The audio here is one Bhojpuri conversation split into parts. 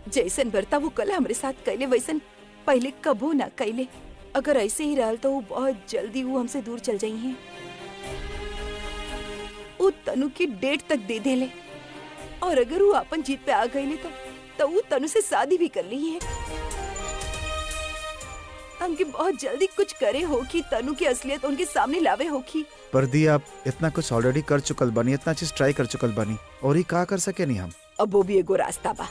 जैसन बर्ताव वो कल हमरे साथ कैले वैसन पहले कबू ना कैले। अगर ऐसे ही रहल तो वो बहुत जल्दी वो हमसे दूर चल जाई हैं। वो तनु की डेट तक दे देले और अगर वो अपन जीत पे आ गईले तो वो तनु से शादी भी कर ली है। हमके बहुत जल्दी कुछ करे हो कि तनु की असलियत उनके सामने लावे हो कि। पर दी आप इतना कुछ ऑलरेडी कर चुकल बनी, इतना चीज ट्राई कर चुकल बनी और ही का कर सके नहीं हम। अब वो भी एगो रास्ता बा।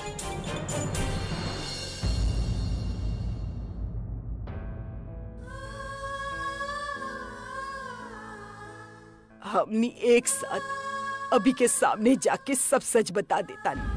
हमनी एक साथ अभी के सामने जाके सब सच बता देता नहीं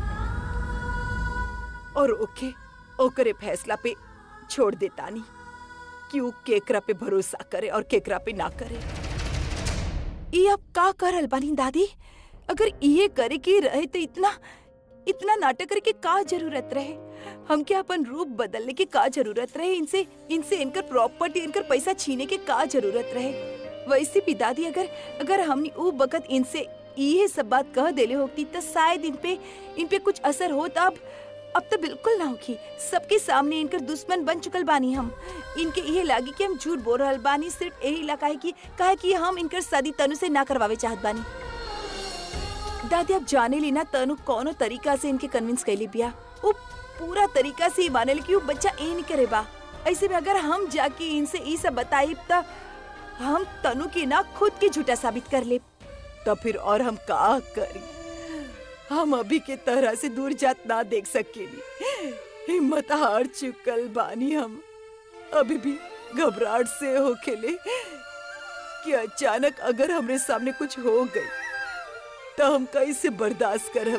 और ओकरे फैसला पे छोड़ देता नहीं कि वो केकरा पे भरोसा करे और केकरा पे ना करे। ये अब का करल बानी दादी? अगर ये करे के रहे तो इतना नाटक करे के का जरूरत रहे? हमके अपन रूप बदलने की का जरूरत रहे? इनसे इनकर प्रॉपर्टी, इनकर पैसा छीने के का जरूरत रहे? वैसे भी दादी अगर हमने वो वक्त इनसे ये सब बात कह देले होती तो शायद इन पे कुछ असर होता। अब तो बिल्कुल ना होगी। सबके सामने इनकर दुश्मन बन चुकल बानी हम। इनके ये लागी कि हम झूठ बोल रहल बानी सिर्फ यही लगा है कि हम इनकर शादी तनु से ना करवावे चाहत बानी। दादी अब जाने ली ना तनु कौनो तरीका से इनके कन्विंस कैली बिया। वो पूरा तरीका से ही माने ली कि वो बच्चा ए नहीं करे बा। ऐसे में अगर हम जाके इनसे ये सब बताई तो हम तनु की ना खुद की झूठा साबित कर ले तो फिर और हम का करी? हम अभी के तरह से दूर जात ना देख सकेली। हिम्मत हार चुकल बानी हम। अभी भी घबराहट से हो खेले कि अचानक अगर हमरे सामने कुछ हो गई तो हम कैसे बर्दाश्त करब?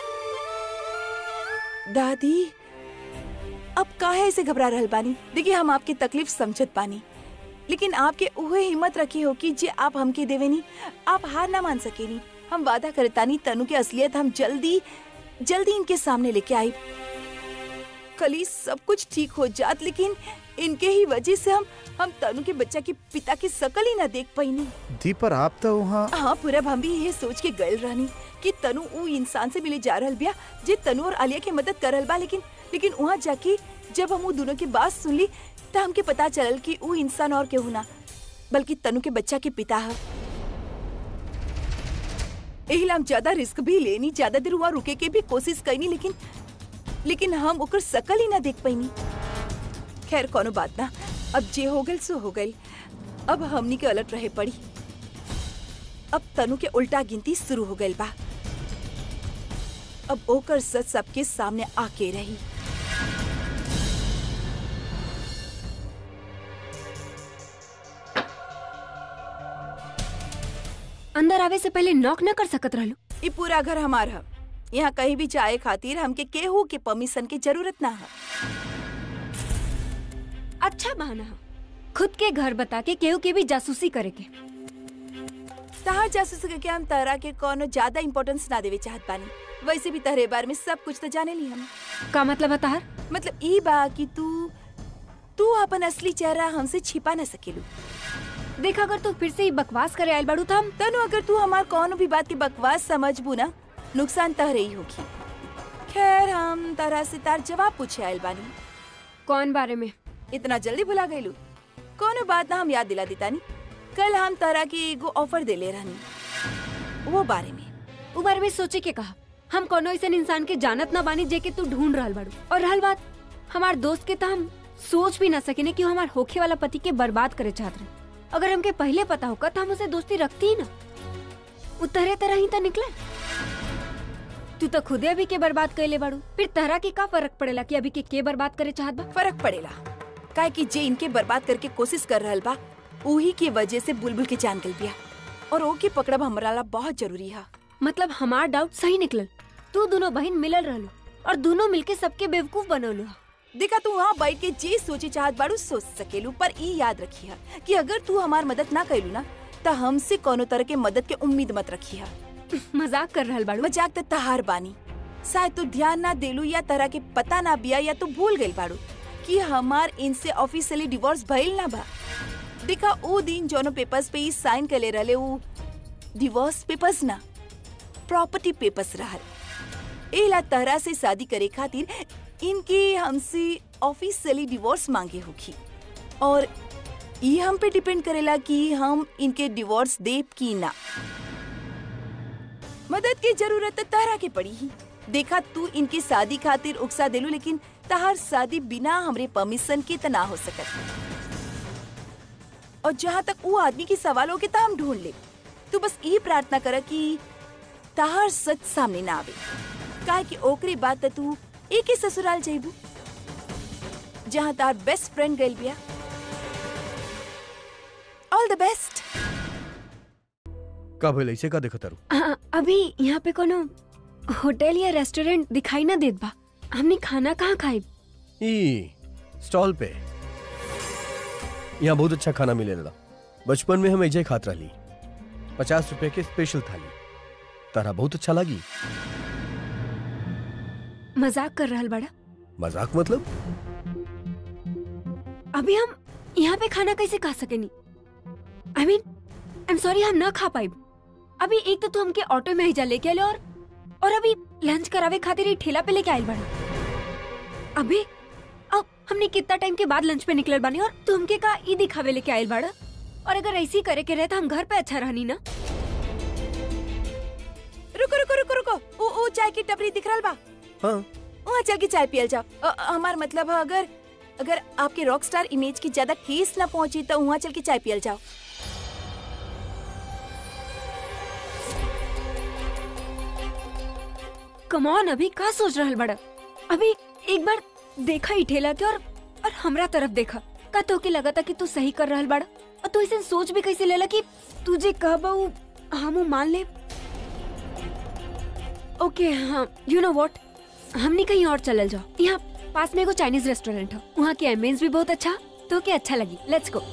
दादी अब काहे ऐसे घबरा रहल बानी? देखिए हम आपकी तकलीफ समझत बानी, लेकिन आपके उहे हिम्मत रखी हो कि जे आप हमके देवेनी, आप हार ना मान सकेनी। हम वादा करतानी तनु की असलियत हम जल्दी इनके सामने लेके आई। कल सब कुछ ठीक हो जात, लेकिन इनके ही वजह से हम तनु के बच्चा के पिता की शकल ही ना देख पाईनी। दी पर आप तो वहाँ। हाँ पूरा हम भी ये सोच के गए रहनी कि तनु वो इंसान से मिले जा रहल बिया जे तनु और आलिया की मदद कर रहल बा, लेकिन वहाँ जाके जब हम वो दोनों की बात सुन ली तो हमके पता चलल कि वो इंसान और केहू ना बल्कि तनु के बच्चा के पिता है। एहिला हम ज्यादा रिस्क भी लेनी, ज्यादा देर हुआ रुके के भी कोशिश करनी, लेकिन हम ओकर शकल ही ना देख पाईनी। खैर कोनो बात ना, अब जे हो गल सो हो गल। अब हमनी के अलर्ट रहे पड़ी। अब तनु के उल्टा गिनती शुरू हो गई बा। अब ओकर सच सबके सामने आके रही। अंदर आवे से पहले नॉक न कर सकत रहलू? ये पूरा घर हमार है। यहाँ कहीं भी जाए खातिर हमके केहू के परमिशन की जरूरत ना है। अच्छा बहाना है खुद के घर बता के केहू के भी जासूसी करे के। तहार जासूसी करके हम तहरा के कोनो ज्यादा इम्पोर्टेंस ना देवे चाहत बानी। वैसे भी तहरे बारे में सब कुछ तो जाने ली हम। का मतलब है तहार? मतलब ई बा कि तू अपन असली चेहरा हमसे छिपा न सकेलू। देख अगर तू फिर से ही बकवास करे आयल बाड़ू तो तनु अगर तू हमार कौन भी बात की बकवास समझबू ना, नुकसान तहरे ही होगी। खैर हम तरह से तार जवाब पूछे आयल बानी। कौन बारे में? इतना जल्दी भुला गईलू? कोनो बात ना, हम याद दिला देता नी। कल हम तरह की एगो ऑफर दे ले रहनी, वो बारे में सोचे के कहा। हम कोनो ऐसा इंसान के जानत ना बानी जे के तू ढूंढ रहल बाड़ू। और रहल बात हमार दोस्त के, तो हम सोच भी ना सकेने कि हमार होखे वाला पति के बर्बाद करे चाहत रहे। अगर हमके पहले पता होगा तो हम उसे दोस्ती रखती ही ना। उतरे तरह ही तो निकले। तू तो खुदे अभी के बर्बाद कर ले बाड़ू, फिर तरह की का फर्क पड़ेला कि अभी के बर्बाद करे चाहत बा? फर्क पड़ेला काहे कि जे इनके बर्बाद करके कोशिश कर रहल बा उही की वजह से बुलबुल के जान गल बिया, और ओके पकड़ब हमरा ला बहुत जरूरी है। मतलब हमार डाउट सही निकलल। तू दोनों बहन मिलल रहलू और दोनों मिलके सबके बेवकूफ बनौलू। देखा तू वहाँ बैठ के जे सोचे चाहत बाड़ू सोच सकेलू, पर ई याद रखिया कि अगर तू हमार मदद ना कैलू ना तो हमसे कोनो तरह के मदद के उम्मीद मत रखिया। मजाक कर रहल बाड़ू? मजाक तो तहार बानी। शायद तू ध्यान ना देलू या तरह के पता ना बिया या तू भूल गई बाड़ू कि हमार इनसे ऑफिशियली डिवोर्स भइल ना बा। देखा वो दिन जोनो पेपर्स पे साइन कर ले रहले वो डिवोर्स पेपर्स ना, प्रॉपर्टी पेपर्स रहल। एला तहरा से शादी करे खातिर इनके हमसे ऑफिशियली डिवोर्स मांगे होगी और ये हम पे डिपेंड करेला कि हम इनके डिवोर्स देब की ना। मदद की जरूरत तहरा के पड़ी ही। देखा तू इनकी शादी खातिर उकसा देलू, लेकिन तहार शादी बिना हमरे परमिशन के तना हो सकत। और जहाँ तक वो आदमी की सवाल हो के हम ढूंढ ले। तू बस ये प्रार्थना कर कि तहार सच सामने ना आवे, काहे कि ओकरे बात तू एक ही ससुराल जाइबू जहाँ तार बेस्ट फ्रेंड गइल बिया। All the best. का भइल ऐसे का देखत तारू? अभी यहाँ पे कोनो होटल या रेस्टोरेंट दिखाई ना देत बा। हमने खाना कहाँ खाई? ई स्टॉल पे यहाँ बहुत अच्छा खाना मिलेला। बचपन में हम ऐजे खात रहली। 50 रुपए के स्पेशल थाली। तारा बहुत अच्छा लगी। मजाक कर रहल बड़ा? मजाक मतलब? अभी हम यहाँ पे खाना कैसे खा सकेनी? I mean I am sorry, हम ना खा पाई। अभी एक तो तू हमके ऑटो में ही जा लेके आले और अभी लंच करावे खातिर ही ठेला पे लेके आइल बड़ा। अभी अब हमने कितना टाइम के बाद लंच पे निकलल बानी और तू हमके का ई दिखावे लेके आइल बड़ा। और अगर ऐसी करे के रहे तो हम घर पे अच्छा रहनी ना। रुको रुको रुको रुको, ओ चाय की टपरी दिख रहा बा? हाँ, वहाँ चल के चाय पियल जाओ। हमार मतलब है अगर आपके रॉक स्टार इमेज की ज्यादा ठेस ना पहुंची तो वहाँ चल के चाय पियल जाओ। कम ऑन, अभी का सोच रहल बड़ा? अभी एक बार देखा ही ठेला के और हमरा तरफ देखा। का तो के लगा था कि तू सही कर रहल बड़ा और तू इसे सोच भी कैसे लेला कि तुझे कहबा हम मान ले। ओके हाँ, यू नो व्हाट, हमने कहीं और चलल जाओ। यहाँ पास में एगो चाइनीज रेस्टोरेंट है, वहाँ की एम्बियंस भी बहुत अच्छा, तो क्या अच्छा लगी। Let's go.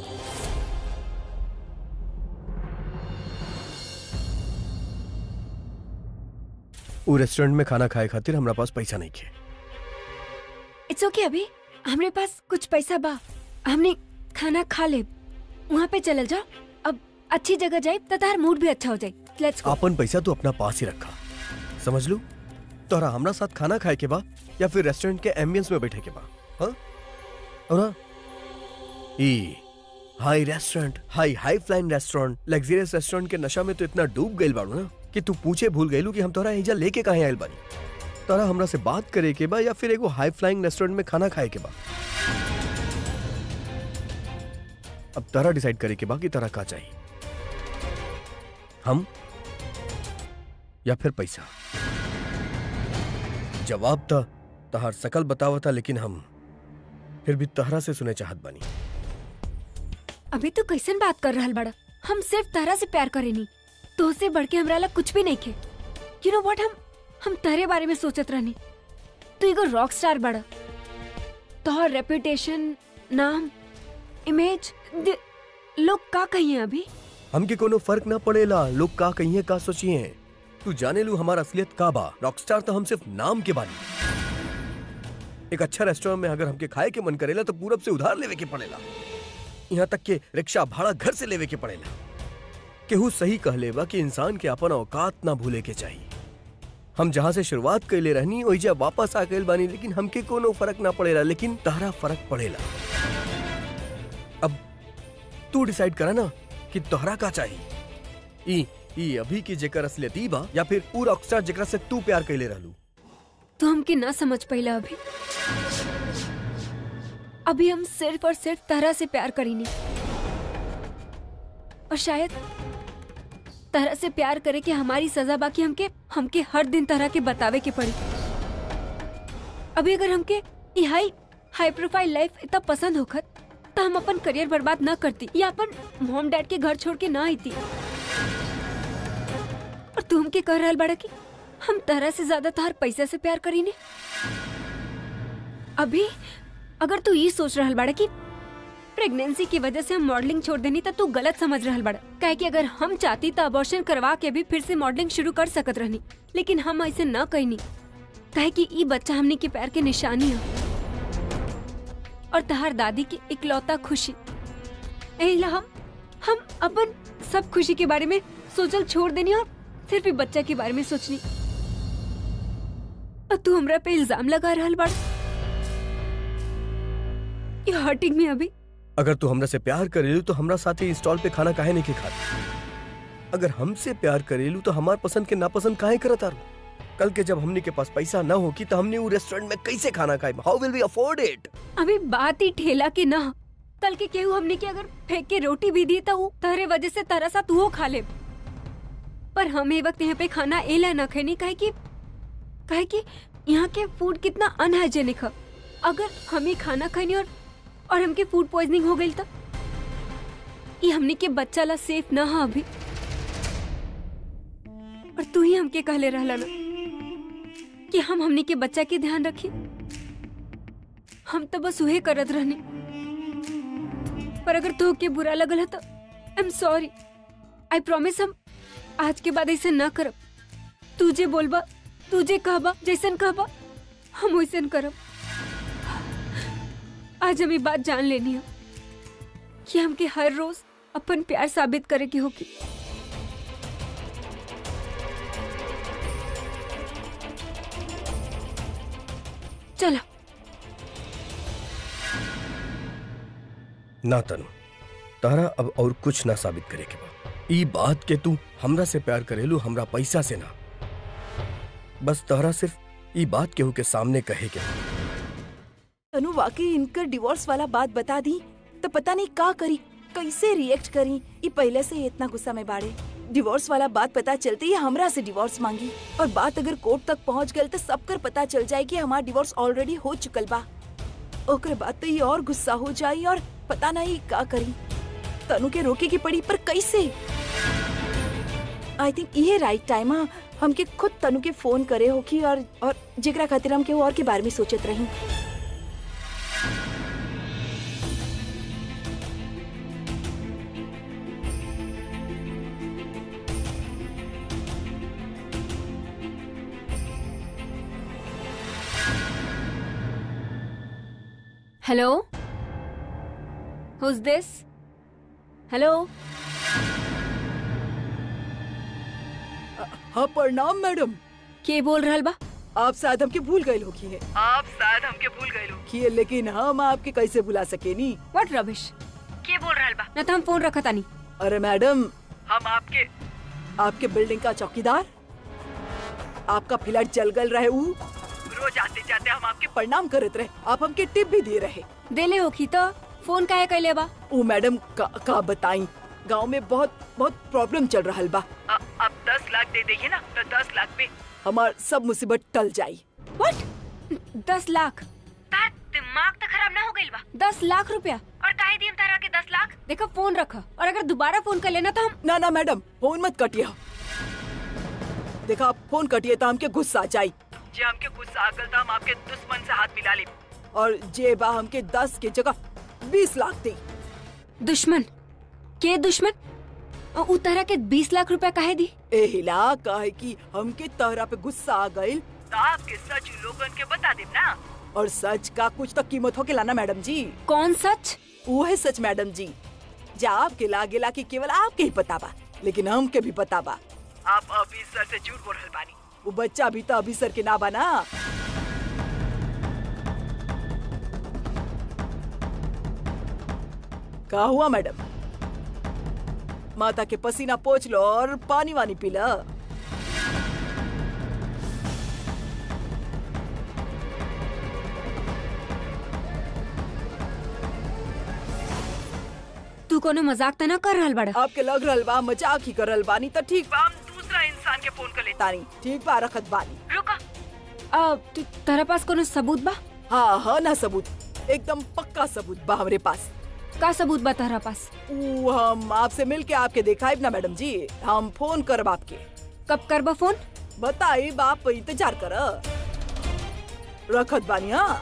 वो रेस्टोरेंट में खाना खाए खातिर हमरा पास पैसा नहीं खे। इट्स ओके, अभी हमरे पास कुछ पैसा बा, हमने खाना खा ले। वहाँ पे चलल जाओ। अब अच्छी जगह जाए तो तार मूड भी अच्छा हो जाए। Let's go. अपन पैसा तू अपना पास ही रखा, समझ लू? तोरा हमरा साथ खाना खाए के बा या फिर रेस्टोरेंट के एम्बियंस में बैठे के बा? हाँ? और हाँ, ई high restaurant, high flying restaurant, luxurious restaurant के नशा में तो इतना डूब गइल बाड़ू ना कि तू पूछे भूल गइलू कि हम तोरा एजा लेके काहे आइल बानी। तोरा हमरा से बात करे के बा या फिर एगो हाई फ्लाइंग रेस्टोरेंट में खाना खाए के बा? अब तारा डिसाइड करे के बा कि तारा का चाहिए, हम या फिर पैसा। जवाब था तहार सकल बतावा था, लेकिन हम फिर भी तहरा से सुने चाहत बानी। अभी तो कैसन बात कर रहल बड़ा? हम सिर्फ तारा से प्यार करेनी, तो से बढ़ के हमरा ला कुछ भी नहीं खे। यू नो व्हाट, हम तारे बारे में सोचत रहनी। तू एगो रॉक स्टार बड़ा, तोहर रेपुटेशन, नाम, इमेज, लोग का कहिए? अभी हमके कोनो फर्क ना पड़ेला लोग का कहिए का सोचिए। तू जाने लू हमारा असलियत का बा। रॉकस्टार तो हम सिर्फ नाम के बानी। एक अच्छा रेस्टोरेंट में अगर हमके खाए के मन करेला तो पूरब से उधार लेवे के पड़ेला, यहाँ तक के रिक्शा भाड़ा घर से लेवे के पड़ेला। केहू सही कहले बा कि इंसान के अपन औकात ना भूले के चाहिए। हम जहाँ से शुरुआत कैले रहनी ओइजा वापस आ गइल बानी, लेकिन हमके कोनो फर्क ना पड़ेला, लेकिन तारा फर्क पड़ेला। अब तू डिसाइड करा ना कि तोहरा का चाहिए। ई अभी की जेकर असलियत ई बा या फिर ऊ रॉकस्टार जेकरा से तू प्यार कैले रहलू? तो हमके ना समझ पाइला। अभी हम सिर्फ और सिर्फ तारा से प्यार करीनी, और शायद तारा से प्यार करे के हमारी सजा बाकी हमके हर दिन तरह के बतावे के पड़ी। अभी अगर हमके हाई प्रोफाइल लाइफ इतना पसंद होखत तो हम अपन करियर बर्बाद ना करती या अपन मॉम डैड के घर छोड़ के ना आती। और तू हमके कह रहल बड़ा कि हम तारा से ज्यादा तार पैसा से प्यार करीने। अभी अगर तू ये सोच रहल बड़ा कि प्रेगनेंसी की वजह से हम मॉडलिंग छोड़ देनी तो तू गलत समझ रहल बड़ा। काहे कि अगर हम चाहती तो अबॉर्शन करवा के भी फिर से मॉडलिंग शुरू कर सकत रहनी, लेकिन हम ऐसे न कहनी। काहे कि ई बच्चा हमने के प्यार के निशानी है और तहार दादी की इकलौता खुशी। एहिला हम अपन सब खुशी के बारे में सोचल छोड़ देनी और सिर्फ बच्चा के बारे में सोचनी। और तू हमरा पे इल्जाम लगा रहल बाड़। यू हर्टिंग मी अभी। अगर तू हमरा से प्यार करेलू तो हमरा साथे स्टॉल पे खाना काहे नहीं के खाती? अगर हमसे प्यार करेलू तो हमार पसंद के नापसंद काहे करत आरू? कल के जब हमनी के पास पैसा ना होगी तो हमने वो रेस्टोरेंट में कैसे खाना खाए? How will we afford it? अभी बात ही ठेला की ना। कल के केहू हमने की अगर फेंक के रोटी भी दी तो तारे वजह से तारा सा तू खा ले। पर हम ये वक्त यहाँ पे खाना एला ना खैनी काहे कि यहाँ के फूड कितना अनहाइजेनिक है। अगर हम ही खाना खानी और हमके फूड पॉइजनिंग हो गई तो ये हमने के बच्चा ला सेफ ना है अभी। और तू ही हमके कहले रहला ना कि हम हमनी के बच्चा के ध्यान रखी। हम तो बस उहे करत रहनी। पर अगर तो के बुरा लगल है तो I am sorry. I promise हम आज के बाद ऐसे ना करब। तुझे बोलबा, तुझे कहबा, जैसन कहबा हम वैसन करब। आज हम ये बात जान लेनी है कि हमके हर रोज अपन प्यार साबित करे की होगी। चलो ना तनु, तारा अब और कुछ ना साबित करे के बा। ई बात के तू हमरा से प्यार करेलू, हमरा पैसा से ना। बस तारा सिर्फ ई बात केहू के सामने कहे के। तनु वाकई इनकर डिवोर्स वाला बात बता दी तो पता नहीं का करी, कैसे रिएक्ट करी। ये पहले से ही इतना गुस्सा में बाड़े। डिवोर्स वाला बात पता चलते ही हमरा से डिवोर्स मांगी और बात अगर कोर्ट तक पहुंच गई तो सबकर पता चल जाए कि हमारा डिवोर्स ऑलरेडी हो चुकल बा। ओकर बाद तो ये और गुस्सा हो जाई और पता नहीं का करी। तनु के रोके की पड़ी, पर कैसे? आई थिंक ये राइट टाइम है हमके खुद तनु के फोन करे होगी और जेकरा खातिर हम के और के बारे में सोचत रही। Hello, who's this? हेलो। हाँ प्रणाम मैडम। के बोल रहल बा? आप शायद हमके भूल गए होगी है। आप शायद हमके भूल गए होगी है, लेकिन हम आपके कैसे भुला सकेनी? What rubbish? के बोल रहल बा? ना तो हम फोन रखा तानी। अरे मैडम, हम आपके बिल्डिंग का चौकीदार, आपका फ्लैट जल गल रहे ऊ। रोज आते जाते हम आपके प्रणाम करत रहे, आप हमके टिप भी दे रहे। देले होखी तो फोन काहे कैले बा? ओ मैडम का बताई, गांव में बहुत प्रॉब्लम चल रहा बा। अब 10 लाख दे देंगे ना तो 10 लाख पे हमार सब मुसीबत टल जाई। व्हाट? 10 लाख? तार दिमाग तो खराब ना हो गइल बा? 10 लाख रुपया? और काहे दियम तारा के 10 लाख? देखो फोन रखा, और अगर दोबारा फोन कर लेना तो हम। ना मैडम, फोन मत कटिया। देखा, आप फोन कटिए तो हमके गुस्सा आ जाई। जे हमके गुस्सा आ गल तो हम आपके दुश्मन से हाथ मिला ले और जे बा हमके 10 के जगह 20 लाख दे। दुश्मन? के दुश्मन? और उ तरह के 20 लाख रुपया काहे दी? एहिला काहे कि हमके तहरा पे गुस्सा आ गइल तो आपके सच लोगन के बता देब ना। और सच का कुछ तो कीमत होके लाना मैडम जी। कौन सच? वो है सच मैडम जी, जा आपके लागेला कि केवल आपके ही पता बा, लेकिन हमके भी पता बा। आप ऑफिसर से झूठ बोल रहल बानी। वो बच्चा भी तो ऑफिसर के ना बना। का हुआ मैडम? माता के पसीना पोंछ लो और पानी वानी पी लो। तू कोनो मजाक तो ना कर रहल बाड़ा? आपके लग रहल बा मजाक ही कर रहल बानी तो ठीक बा, हम दूसरा इंसान के फोन कर लेता नहीं। ठीक बा, रखत बानी। रुका, तेरा पास कोनो सबूत बा? हाँ ना सबूत, एकदम पक्का सबूत बा हमरे पास। का सबूत बा तेरा पास? हम आपसे मिल के आपके दिखाई ना मैडम जी, हम फोन करब आपके। कब करबा फोन? बताई, बाप इंतजार कर। रखत बानी। हाँ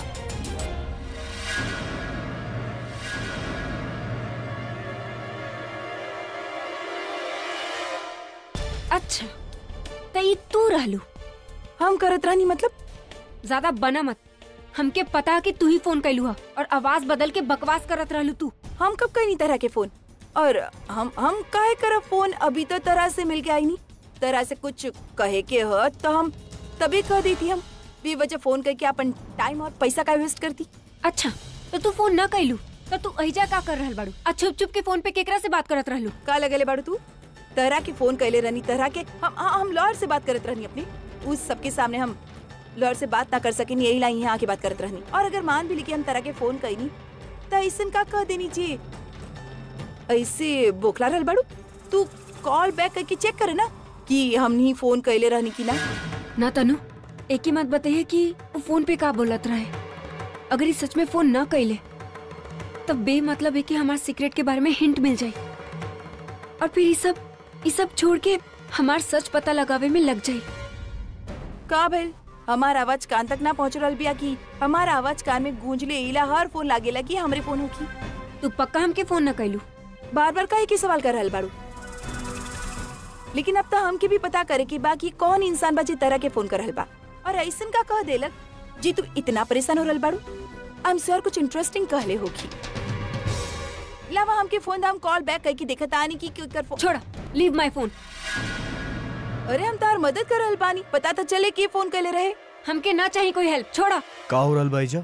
अच्छा, तई तू रहलू? हम करत रहनी मतलब? ज्यादा बना मत, हमके पता कि तू ही फोन कैलू हा और आवाज बदल के बकवास करत रहलू तू। हम कब कहीं तरह के फोन, और हम काहे करब फोन? अभी तो तरह से मिल के आई नहीं। तरह से कुछ कहे के हो तो हम तभी कह देती हम। बेवजह फोन करके अपन टाइम और पैसा का वेस्ट करती। अच्छा तो तू फोन न कैलू तो तू अहिजा का कर रहल बाड़ू? छुप छुप के फोन पे केकरा से बात करत रहलू? का लगले बाड़ू तू? तरह के फोन कैले रहनी, तरह के हम लॉयर से बात करत रहनी अपनी। उस सबके सामने हम लॉयर से बात ना कर सके, यही लाई यहाँ आके बात करत रहनी। और अगर मान भी ली कि हम तरह के फोन कैनी तो ऐसन का कह देनी चाहिए? ऐसे बोखला रहल बाड़ू? तू कॉल बैक करके चेक करे ना कि हमनी फोन कैले रहनी की ना। ना तनु, एक ही मत बताइए कि वो फोन पे का बोलत रहे। अगर ये सच में फोन न कैले तब बेमतलब है कि हमारे सीक्रेट के बारे में हिंट मिल जाए और फिर ये सब छोड़ के हमार सच पता लगावे में लग जाए। का भइल? हमार आवाज कान तक ना पहुँच रहल बिया कि हमार आवाज कान में गूंजले इला हर फोन लागेला कि हमरे फोन होखी? तू पक्का हमके फोन न कैलू? बार बार काहे के सवाल कर रहल बाड़ू? लेकिन अब तो हमके भी पता करे कि बाकी कौन इंसान बा जे तरह के फोन कर रहल बा और ऐसन का कह देलक जी तू इतना परेशान हो रहल बाड़ू? आई एम श्योर कुछ इंटरेस्टिंग कहले होगी। लावा हमके फोन दा, हम कॉल बैक करके देखत आनी की कर फोन। छोड़ा, लीव माय फोन। अरे हम तार मदद कर रहल बानी, पता तो चले के फोन कैले रहे। हमके ना चाहिए कोई हेल्प, छोड़ा। का हो रहल भाईजा?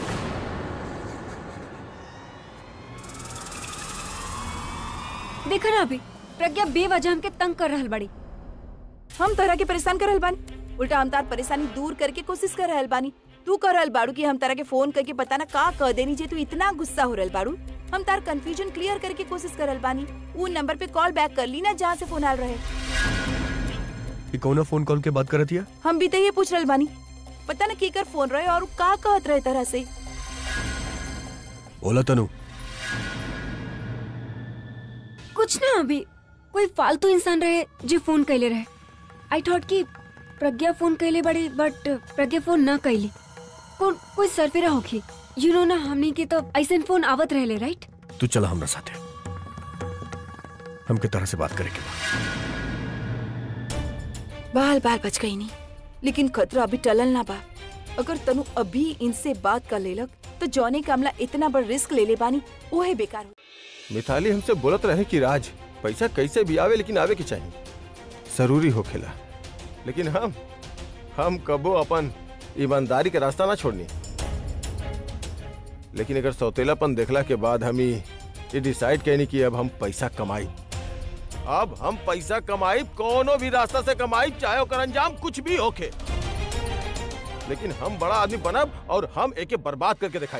देखा ना अभी प्रज्ञा बेवजह हमके तंग कर रहल बड़ी। हम तरह के परेशान कर रहल बानी, उल्टा हम तार परेशानी दूर करके कोशिश कर रहल बानी। तू कर रहल बाड़ू कि हम तरह के फोन करके पता ना का कह देनी जे तू इतना गुस्सा हो रहल बाड़ू। हम तार कंफ्यूजन क्लियर करके कोशिश कर रहल बानी। वो नंबर पे कॉल बैक कर ली ना जहाँ से फोन आल रहे। ये कौन फोन कॉल के बात करत हिया? हम भी तो ये पूछ रहल बानी, पता ना केकर फोन रहे और का कहत रहे तरह से। बोला तनु। कुछ ना अभी कोई फालतू इंसान रहे जो फोन कैले रहे। आई थॉट कि प्रज्ञा फोन कैले बड़ी, बट प्रज्ञा फोन न कैली। कोई सरफेरा होखी। यू नो ना, हमनी के तो ऐसे फोन आवत रहले, राइट? तू चला हमरा साथे, हम के तरह से बात करे के बाल बाल बच गई नहीं, लेकिन खतरा अभी टलल ना बा। अगर तनु अभी इनसे बात कर लेलक तो जॉनी कामला इतना बड़ रिस्क ले ले बानी वो है बेकार हो। मिताली हमसे बोलत रहे कि राज पैसा कैसे भी आवे लेकिन आवे के चाहिए, जरूरी होखेला। लेकिन हम कबो अपन ईमानदारी के रास्ता ना छोड़नी। लेकिन अगर सौतेलापन देखला के बाद हम ये डिसाइड कहनी कि अब हम पैसा कमाई। अब हम पैसा कमाई, कोनो भी रास्ता से कमाई, चाहे ओकर अंजाम कुछ भी होखे। लेकिन हम बड़ा आदमी बनब और हम एके बर्बाद करके दिखाई।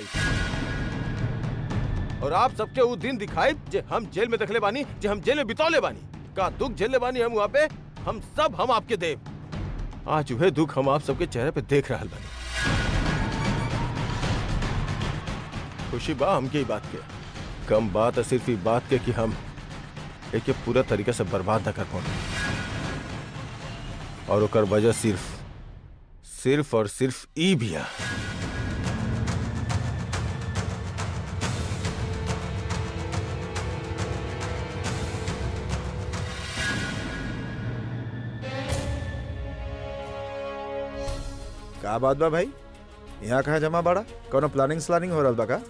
और आप सबके वो दिन दिखाई जे हम जेल में देखले बानी, जे हम जेल में बितौले बानी, का दुख झेलले बानी हम वहाँ पे, हम आपके देव। आज वह दुख हम आप सबके चेहरे पे देख रहल बानी। खुशी बा हमके ही बात के, कम बात है सिर्फ ये बात के कि हम एके पूरा तरीके से बर्बाद न कर पाए। और ओकर वजह सिर्फ और सिर्फ ई बिया। का बात बा भाई, यहाँ कहाँ जमा बाड़ा? कोनो प्लानिंग हो रहल बा का?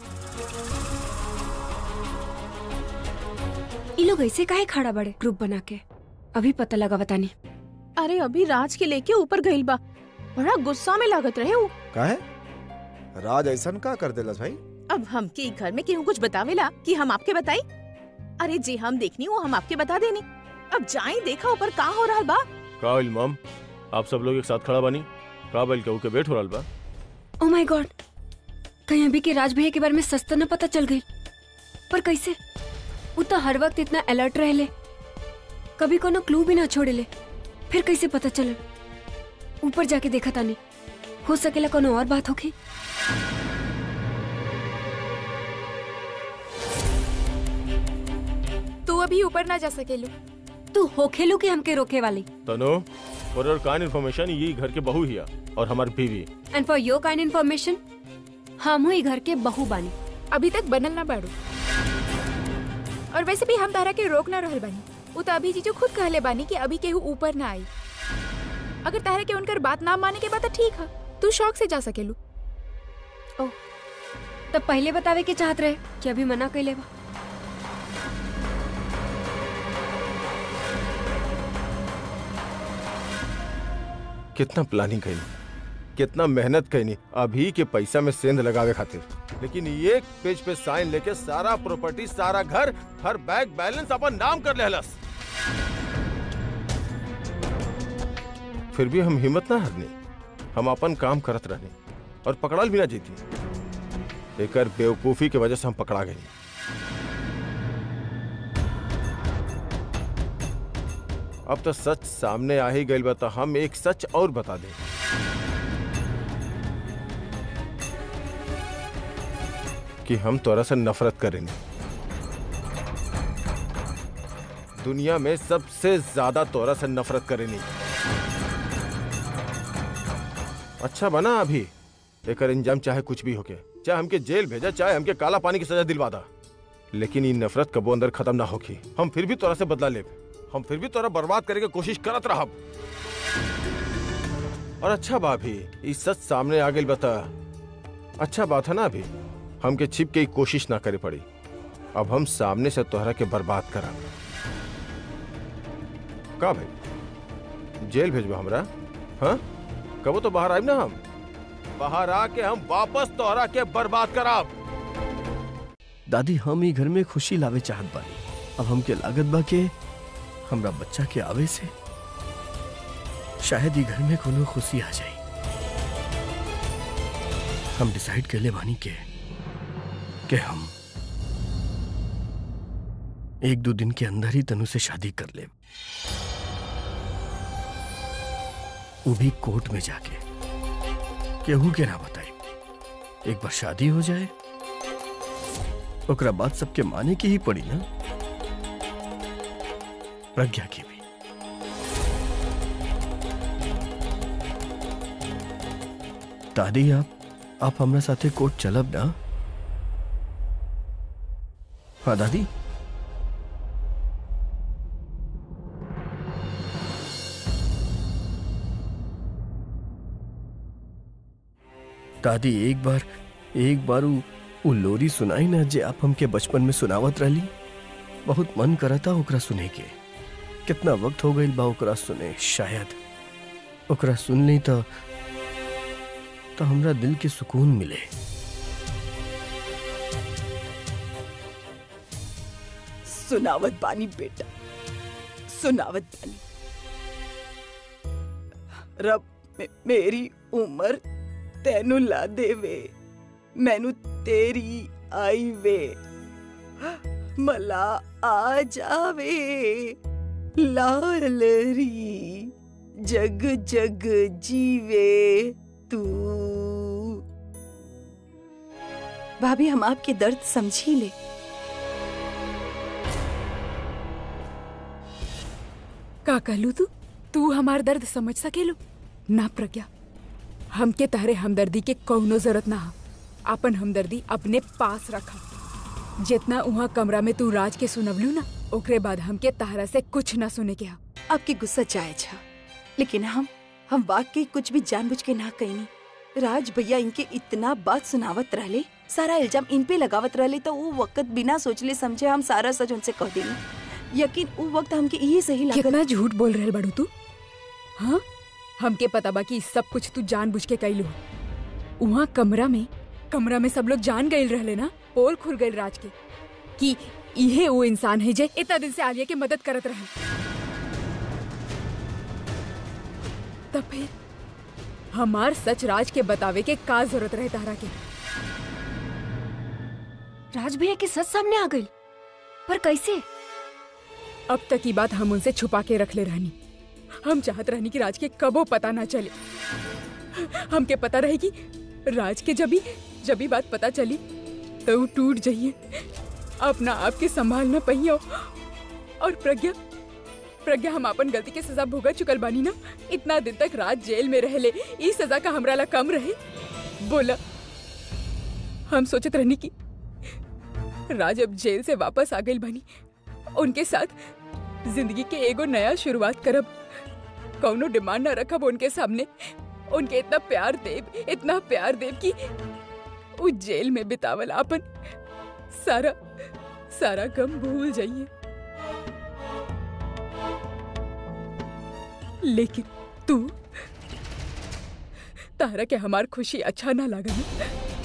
ये लोग ऐसे काहे खड़ा बड़े ग्रुप बना के? अभी पता लगा बतानी। अरे अभी राज के लेके ऊपर गइल बा, बड़ा गुस्सा में लागत रहे वो। काहे? राज ऐसन का कर देलस भाई? अब हमके घर में केहू कुछ बतावेला कि हम आपके बताई? अरे जी हम देखनी वो हम आपके बता देनी। अब जाई देखा ऊपर का हो रहा बा। का इल्माम आप सब लोग एक साथ खड़ा बानी, का बैल के वेट हो रहल बा। ओह माय गॉड, कहीं अभी के राज भैया के बारे में सस्ता न पता चल गई। पर कैसे? वो तो हर वक्त इतना अलर्ट रहले, कभी कोनो क्लू भी ना छोड़ेले। फिर कैसे पता चले? ऊपर जाके देखा तानी, हो सकेला कोनो और बात होगी। तू अभी ऊपर ना जा सकेलू। तू होखेलू कि हमके रोके वाली? तनो फॉर योर काइंड इन्फॉर्मेशन, ये घर के बहू हिया और हमार बीवी। And for your kind information, हम ही घर के बहू बानी। अभी तक बनल ना बाड़ू, और वैसे भी हम तारा के रोक ना रहल बानी। वो तो अभी जीजू खुद कहले बानी कि अभी केहू ऊपर ना आई। अगर तारा के उनकर बात ना माने के बाद तो ठीक है, तू शौक से जा सकेलू। ओह, तब पहले बतावे के चाहत रहे कि अभी मना कैले बा। कितना प्लानिंग करी, कितना मेहनत कैनी अभी के पैसा में सेंध लगावे खातिर, लेकिन एक पेज पे साइन लेके सारा प्रॉपर्टी, सारा घर, हर बैंक बैलेंस अपन नाम कर लेहलस। फिर भी हम हिम्मत ना हारनी, हम अपन काम करत रहनी और पकड़ल भी ना जीती। एकर बेवकूफी की वजह से हम पकड़ा गए। अब तो सच सामने आ ही गई बा, तो हम एक सच और बता दें। कि हम तोरा से नफरत करेंगे। दुनिया में सबसे ज्यादा तोरा से नफरत करेंगे। अच्छा बना अभी एकर इंजाम चाहे कुछ भी होके, चाहे हमके जेल भेजा, चाहे हमके काला पानी की सजा दिलवा दा, लेकिन ये नफरत कबो अंदर खत्म ना होगी। हम फिर भी तोरा से बदला लेब, हम फिर भी तोरा बर्बाद करे के कोशिश करत रहब। और अच्छा बा भी ये सच सामने आ गई बता, अच्छा बात है ना। अभी हमके छिप के कोशिश ना करे पड़ी। अब हम सामने से तोहरा के बर्बाद करा। का भाई जेल भेजबा हमरा? हाँ कबो तो बाहर आइब ना, हम बाहर आके हम वापस तोहरा के बर्बाद कराब। दादी हम ही घर में खुशी लावे चाहत बानी। अब हमके लागत बा के हमरा बच्चा के आवे से शायद ही घर में कोनो खुशी आ जाए। हम डिसाइड कर ले बानी के हम 1-2 दिन के अंदर ही तनु से शादी कर ले, वो भी कोर्ट में जाके, केहू के ना बताई। एक बार शादी हो जाए ओकरा बाद सबके माने की ही पड़ी ना, प्रज्ञा की भी। दादी आप हमरा साथे कोर्ट चलब ना? हाँ दादी। दादी एक बार उ लोरी सुनाई ना जे आप हमके बचपन में सुनावत रहली। बहुत मन करता ओकरा सुने के। कितना वक्त हो गई बा ओकरा सुने। शायद ओकरा सुन ली तो हमरा दिल के सुकून मिले। सुनावत बानी बेटा, सुनावत बानी। रब मेरी उम्र तेनू ला देवे, मैनू तेरी आई वे, मला आ जावे लालरी, जग जग जीवे तू। भाभी हम आपके दर्द समझी ले। का कहलू तू हमार दर्द समझ सकेलू ना? प्रज्ञा हमके तहरे हमदर्दी के कौनो जरूरत ना। अपन हमदर्दी अपने पास रखा। जितना उहाँ कमरा में तू राज के सुनवलू ना, ओकरे बाद हमके तहरा से कुछ ना सुने के। आपके गुस्सा जायज है, लेकिन हम वाकई कुछ भी जानबूझ के ना कहनी। राज भैया इनके इतना बात सुनावत रहले, सारा इल्जाम इन पे लगावत रहले, तो वो वक्त बिना सोचले समझे हम सारा सच उनसे कह देनी। यकीन वो वक्त हमके यही सही लागल। कितना झूठ बोल रहे बड़ू तू? हाँ हमके पता बा कि सब कुछ तू जानबूझ के कैलू। उहाँ कमरा में सब लोग जान गए रहले ना, पोल खुल गए राज के कि इहे वो इंसान है जे इतना दिन से आलिया के मदद करत रहे। तब फिर हमार सच राज के बतावे के का जरूरत रहे तारा के? राज भैया की सच सामने आ गई, पर कैसे? अब तक की बात हम उनसे छुपा के रख ले रहनी। हम चाहत रहनी कि राज के कबो पता ना चले। हमके पता रहे कि राज के जब भी बात पता चली तो वो टूट जाइए, अपना आप के संभाल ना पहियो। और प्रज्ञा हम अपन गलती के सजा भोगा चुकल बानी ना। इतना दिन तक राज जेल में रहले, ई सजा का हमरा ला कम रहे? बोला हम सोचत रहनी कि राज अब जेल से वापस आ गई बानी, उनके साथ जिंदगी के एगो नया शुरुआत करब। कौनो डिमांड न रखब उनके सामने। उनके इतना प्यार देव कि वो जेल में बितावल अपन सारा गम भूल जाइए। लेकिन तारा के हमार खुशी अच्छा ना लगा ना।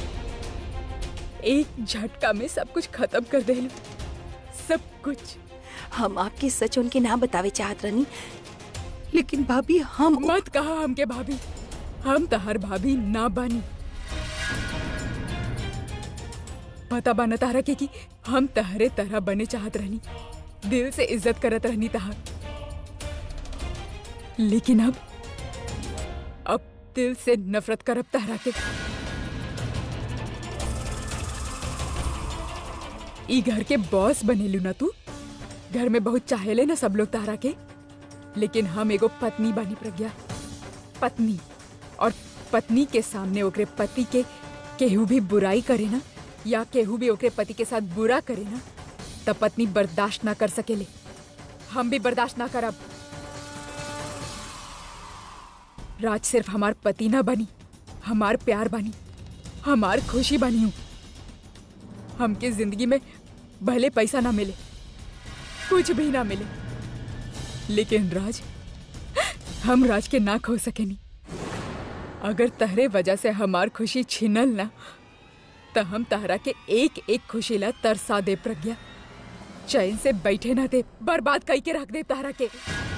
एक झटका में सब कुछ खत्म कर दे, सब कुछ। हम आपके सच उनके ना बतावे चाहत रहनी, लेकिन भाभी हम मत कहा हमके भाभी, हम तहर भाभी ना बानी। पता बाना तारा के कि हम तहरे तरह बने चाहत रहनी, दिल से इज्जत करत रहनी तहार, लेकिन अब दिल से नफरत करब तहरा के। ई घर के बॉस बनेलू ना तू, घर में बहुत चाहेले ना सब लोग तारा के, लेकिन हम एगो पत्नी बानी प्रज्ञा, पत्नी। और पत्नी के सामने ओकरे पति के केहू भी बुराई करे ना, या केहू भी ओकरे पति के साथ बुरा करे ना, तब पत्नी बर्दाश्त ना कर सकेले। हम भी बर्दाश्त ना करब। राज सिर्फ हमार पति ना बनी, हमार प्यार बनी, हमार खुशी बनी हूँ। हमके जिंदगी में भले पैसा ना मिले, कुछ भी ना मिले, लेकिन राज, हम राज के ना खो सकेनी। अगर तहरे वजह से हमार खुशी छिनल ना, तो हम तहरा के एक एक खुशी ला तरसा दे प्रज्ञा, चैन से बैठे ना दे, बर्बाद कई के रख दे तहरा के।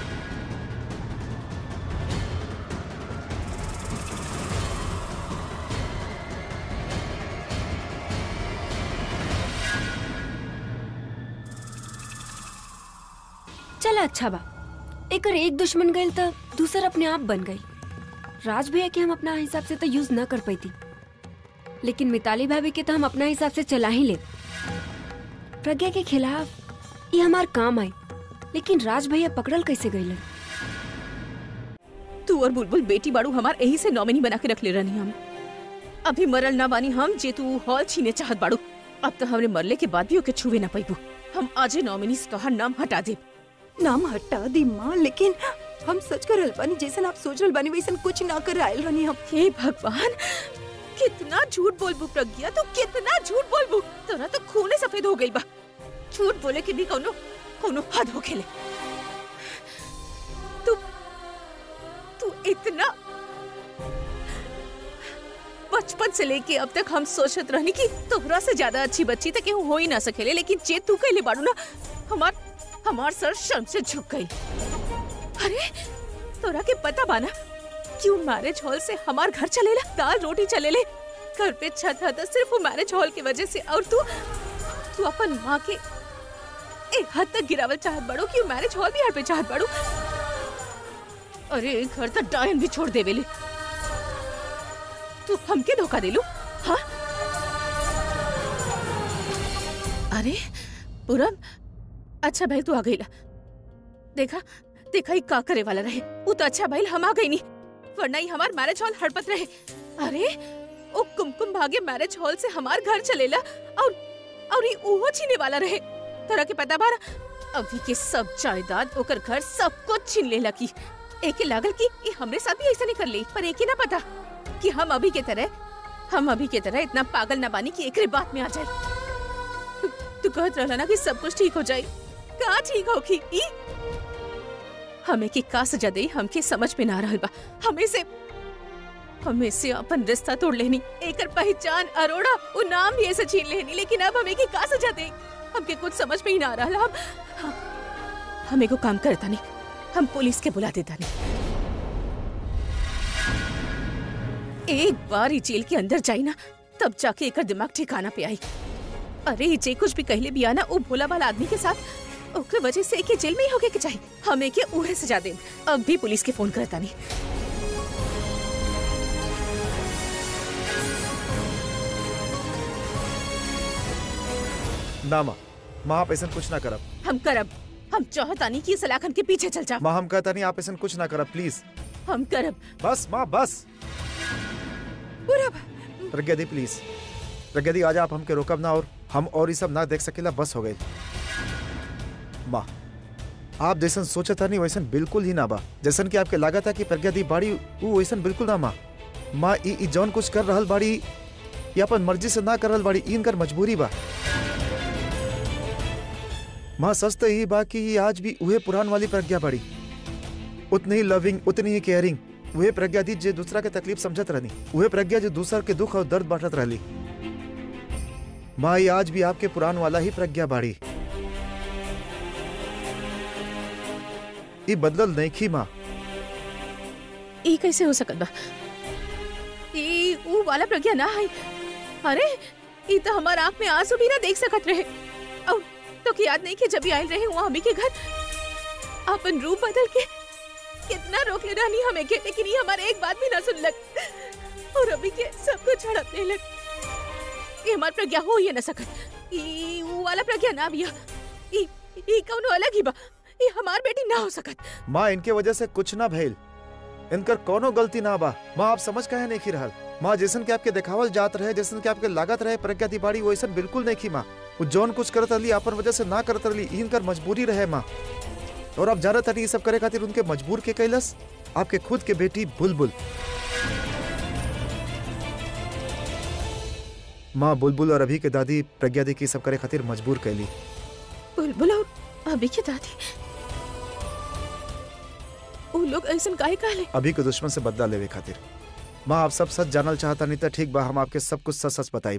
चल अच्छा बा, एकर एक दुश्मन गइल तो दूसर अपने आप बन गई। राज भैया के हम अपना हिसाब से तो यूज ना कर पाती, लेकिन मिताली भाभी के तो हम अपना हिसाब से चला ही ले। प्रज्ञा के खिलाफ ये हमार काम आई, लेकिन राज भैया पकड़ल कैसे गइलन? तू और बुलबुल बेटी बाड़ू हमार यही से नॉमिनी बना के रख ले रहनी हम। अभी मरल ना बानी हम जे तू हॉल छीने चाहत बाड़ू। अब तो हमरे मरले के बाद भी ओके छुवे ना पाइबू। हम आजे नॉमिनी से तोहार नाम हटा दे। नाम हटा दी माँ, लेकिन हम सच कर रहल बानी, जैसन आप सोच रहल बानी वैसन कुछ ना कर आयल रहनी हम। हे भगवान, कितना झूठ बोलबू प्रज्ञा, तू कितना झूठ बोलबू। तोरा तो खूने सफेद हो गई बा। झूठ बोले के भी कोनो हद हो खेले। तू इतना बचपन से लेके अब तक हम सोचत रहनी कि तोहरा से ज्यादा अच्छी बच्ची तक केहू हो ही ना सकेले, लेकिन जे तू कहले बाड़ू ना, हमार सर शर्म से झुक गई। अरे तोरा के पता बाना क्यों मैरिज हॉल से हमार घर चलेला, दाल रोटी चलेले, घर पे छत था सिर्फ वो मैरिज हॉल की वजह से। और तू अपन माँ के एक हद तक गिरावल चाहत बड़ो, क्यों मैरिज हॉल भी हर पे चाहत बड़ो। अरे घर तक डायन भी छोड़ देवेले, तू हमके धोखा दे लू। हाँ अरे पूरब, अच्छा भाई तू आ गई ला। देखा ही का करे वाला रहे, वो तो अच्छा भाई हम आ गई नहीं, वरना ही हमार मैरिज हॉल हड़पत रहे। अरे ओ कुमकुम भागे मैरिज हॉल से हमार घर चलेला और ये ओहो छीने वाला रहे। तोरा के पता बारा अभी के सब जायदाद ओकर घर सब कुछ छीन लेला की। एके लागल की ये हमरे साथ भी ऐसा नहीं कर ली, पर एके ना पता कि हम अभी के तरह इतना पागल ना बानी कि एकरे बात में आ जाए। तू कहत रहला ना कि सब कुछ ठीक हो जाए, का ठीक होगी? हमें की का सजा दे हमके समझ में ना रहल बा। हमें से अपन रिश्ता तोड़ लेनी, एकर पहचान अरोड़ा वो नाम भी ऐसे छीन लेनी, लेकिन अब हमें की का सजा दे हमके कुछ समझ में ही ना रहल। हमें को काम करता नहीं, हम पुलिस के बुला देता नहीं। एक बार ही जेल के अंदर जाई ना, तब जाके एकर दिमाग ठिकाना पे आई। अरे जे कुछ भी कहले भी आना वो भोला भाला आदमी के साथ, ओकरे वजह से एके जेल में ही होके के चाहिए। हमें के उहे सजा दे। अब भी पुलिस के फोन करता नहीं। ना माँ, आप ऐसा कुछ ना करब। हम करब, हम चाहता नहीं कि सलाखन के पीछे चल जा। माँ हम कहता नहीं, आप ऐसा कुछ ना करब प्लीज। हम करब। बस माँ बस। प्रज्ञा दी प्लीज, प्रज्ञा दी आज आप हमके रोकब ना, और हम और ये सब ना देख सकेला, बस हो गई। माँ आप जैसन सोचा था नहीं वैसन बिल्कुल ही ना बा। जैसन कि आपके लागत था कि प्रज्ञा दी बाड़ी वो वैसन बिल्कुल ना। माँ ई जौन कुछ कर रहल बाड़ी ये अपन मर्जी से ना कर रहल बाड़ी, इनकर मजबूरी बा। माँ सच तो यही बा कि आज भी उहे पुरान वाली प्रज्ञा बाड़ी, उतनी ही लविंग, उतनी ही केयरिंग, वह प्रज्ञा दी जो दूसरा के तकलीफ समझत रहनी, वह प्रज्ञा जो दूसर के दुख और दर्द बांटत रहली। माँ ये आज भी आपके पुरान वाला ही प्रज्ञा बाड़ी, ये बदलल नहीं की माँ। ई कैसे हो सकत बा? ई ऊ वाला प्रज्ञा ना है। अरे ई तो हमार आँख में आंसू भी ना देख सकत रहे। और तो की याद नहीं कि जब भी आयल रहे वहाँ हमी के घर अपन रूप बदल के कितना रोक ले रहनी हमें के, लेकिन ये हमारे एक बात भी ना सुनलक और अभी के सब कुछ झड़पने लग। ये हमार प्रज्ञा हो ही ना सकत। ई ऊ वाला प्रज्ञा ना बिया। ई कौनो अलग ही बा। ये हमार बेटी ना हो सकत। माँ इनके वजह से कुछ ना भइल, इनकर कोनो गलती ना बा। माँ आप समझ काहे नहीं की रहल। माँ जैसन के आपके दिखावल जात रहे, जैसन के आपके लागत रहे प्रज्ञा तिवारी वैसन बिल्कुल नहीं की माँ। वो जौन कुछ करत रही अपन वजह से ना करत रही, इनकर मजबूरी रहे माँ। और आप जानत रही सब करे खातिर उनके मजबूर के कैलस आपके खुद के बेटी बुलबुल। माँ बुलबुल और अभी के दादी प्रज्ञा दी की सब करे खातिर मजबूर कैली। बुलबुल और अभी की दादी वो लोग ऐसन काहे कहले? अभी के दुश्मन से बदला लेवे खातिर। माँ आप सब सच जानल चाहता नहीं था, ठीक बा हम आपके सब कुछ सच सच बताई।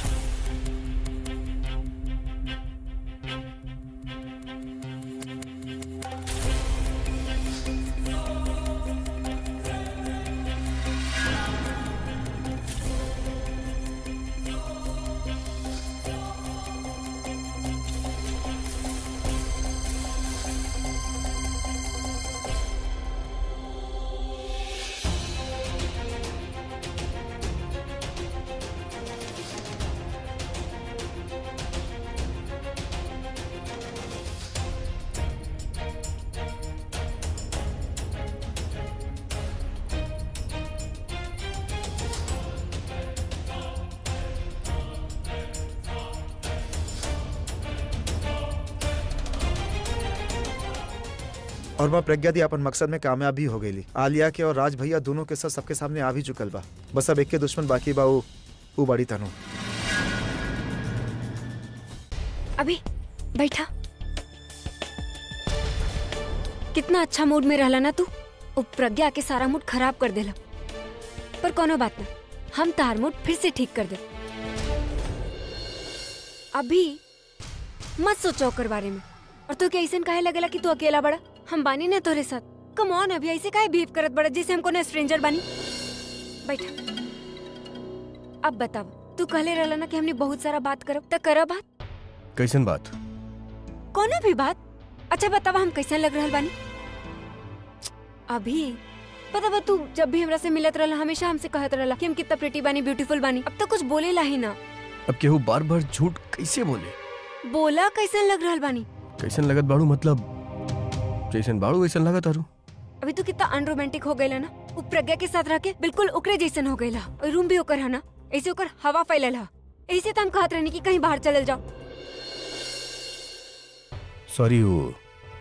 और माँ प्रज्ञा दी अपन मकसद में कामयाब भी हो गई। आलिया के और राज भैया दोनों के साथ सबके सामने आ भी चुकल बा। बस अब एक के दुश्मन बाकी बा, वो बड़ी तनु। अभी बैठा। कितना अच्छा मूड में रहला ना तू। वो प्रज्ञा के सारा मूड खराब कर देला, पर कोनो बात ना, हम तार मूड फिर से ठीक कर दे। अभी मत सोचो ओकर बारे में। और तो क्या ऐसा काहे लगेला कि तू अकेला बड़ा? हम बानी ना तोरे साथ। कम ऑन अभी ऐसे काहे बिहेव करत बड़ा जैसे हमको ना स्ट्रेंजर बानी। बैठा। अब बताओ, तू कहले रहला ना कि हमने बहुत सारा बात करब, त करा बात। कैसन बात? कोनो भी बात। अच्छा बतावा हम कैसन लग रहल बानी? अभी पता बा तू जब भी हमरा से मिलत रहला हमेशा हमसे कहत रहला कि हम कितना प्रिटी बानी, ब्यूटीफुल बानी। अब तो कुछ बोलेला ही ना। अब केहू बार बार झूठ कैसे बोले? बोला कैसन लग रहल बानी? कैसन लगत बाड़ू मतलब जैसन बाड़ू वैसन लगत आरू। अभी तो कितना अनरोमांटिक हो गईला ना। वो प्रज्ञा के साथ रह के बिल्कुल ओकरे जैसन हो गईला। और रूम भी ओकर है ना, ऐसे ओकर हवा फैलल है। ऐसे तो हम कहत रहनी कि कहीं बाहर चलल जाओ। सॉरी, वो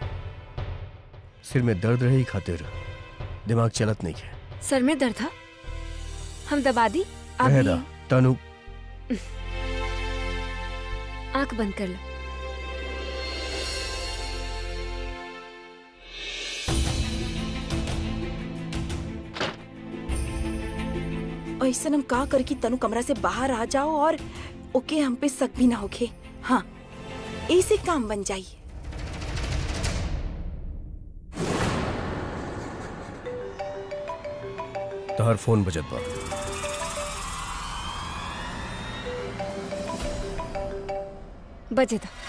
सिर में दर्द रही खातिर दिमाग चलत नहीं है। सर में दर्द था? हम दबा दी? अभी तनु आंख बंद कर लो। ऐसा हम का कर कि तनु कमरा से बाहर आ जाओ और ओके हम पे शक भी ना होके। हाँ ऐसे काम बन जाइए। तोहर फोन बजत बा। बजे था।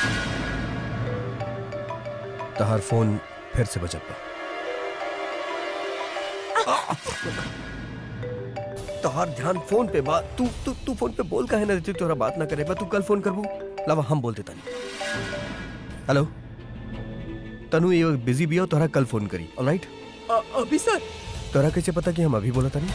तोहर फोन फिर से बजत बा। तोहर ध्यान फोन पे बा। तू तू तू फोन पे बोल काहे ना देती? तोरा बात ना करे बा। तू कल फोन करबू। लावा हम बोल देता नहीं। हेलो तनु, ये बिजी भी हो, तोरा कल फोन करी। ऑलराइट? अभी सर तोरा कैसे पता कि हम अभी बोला था? नहीं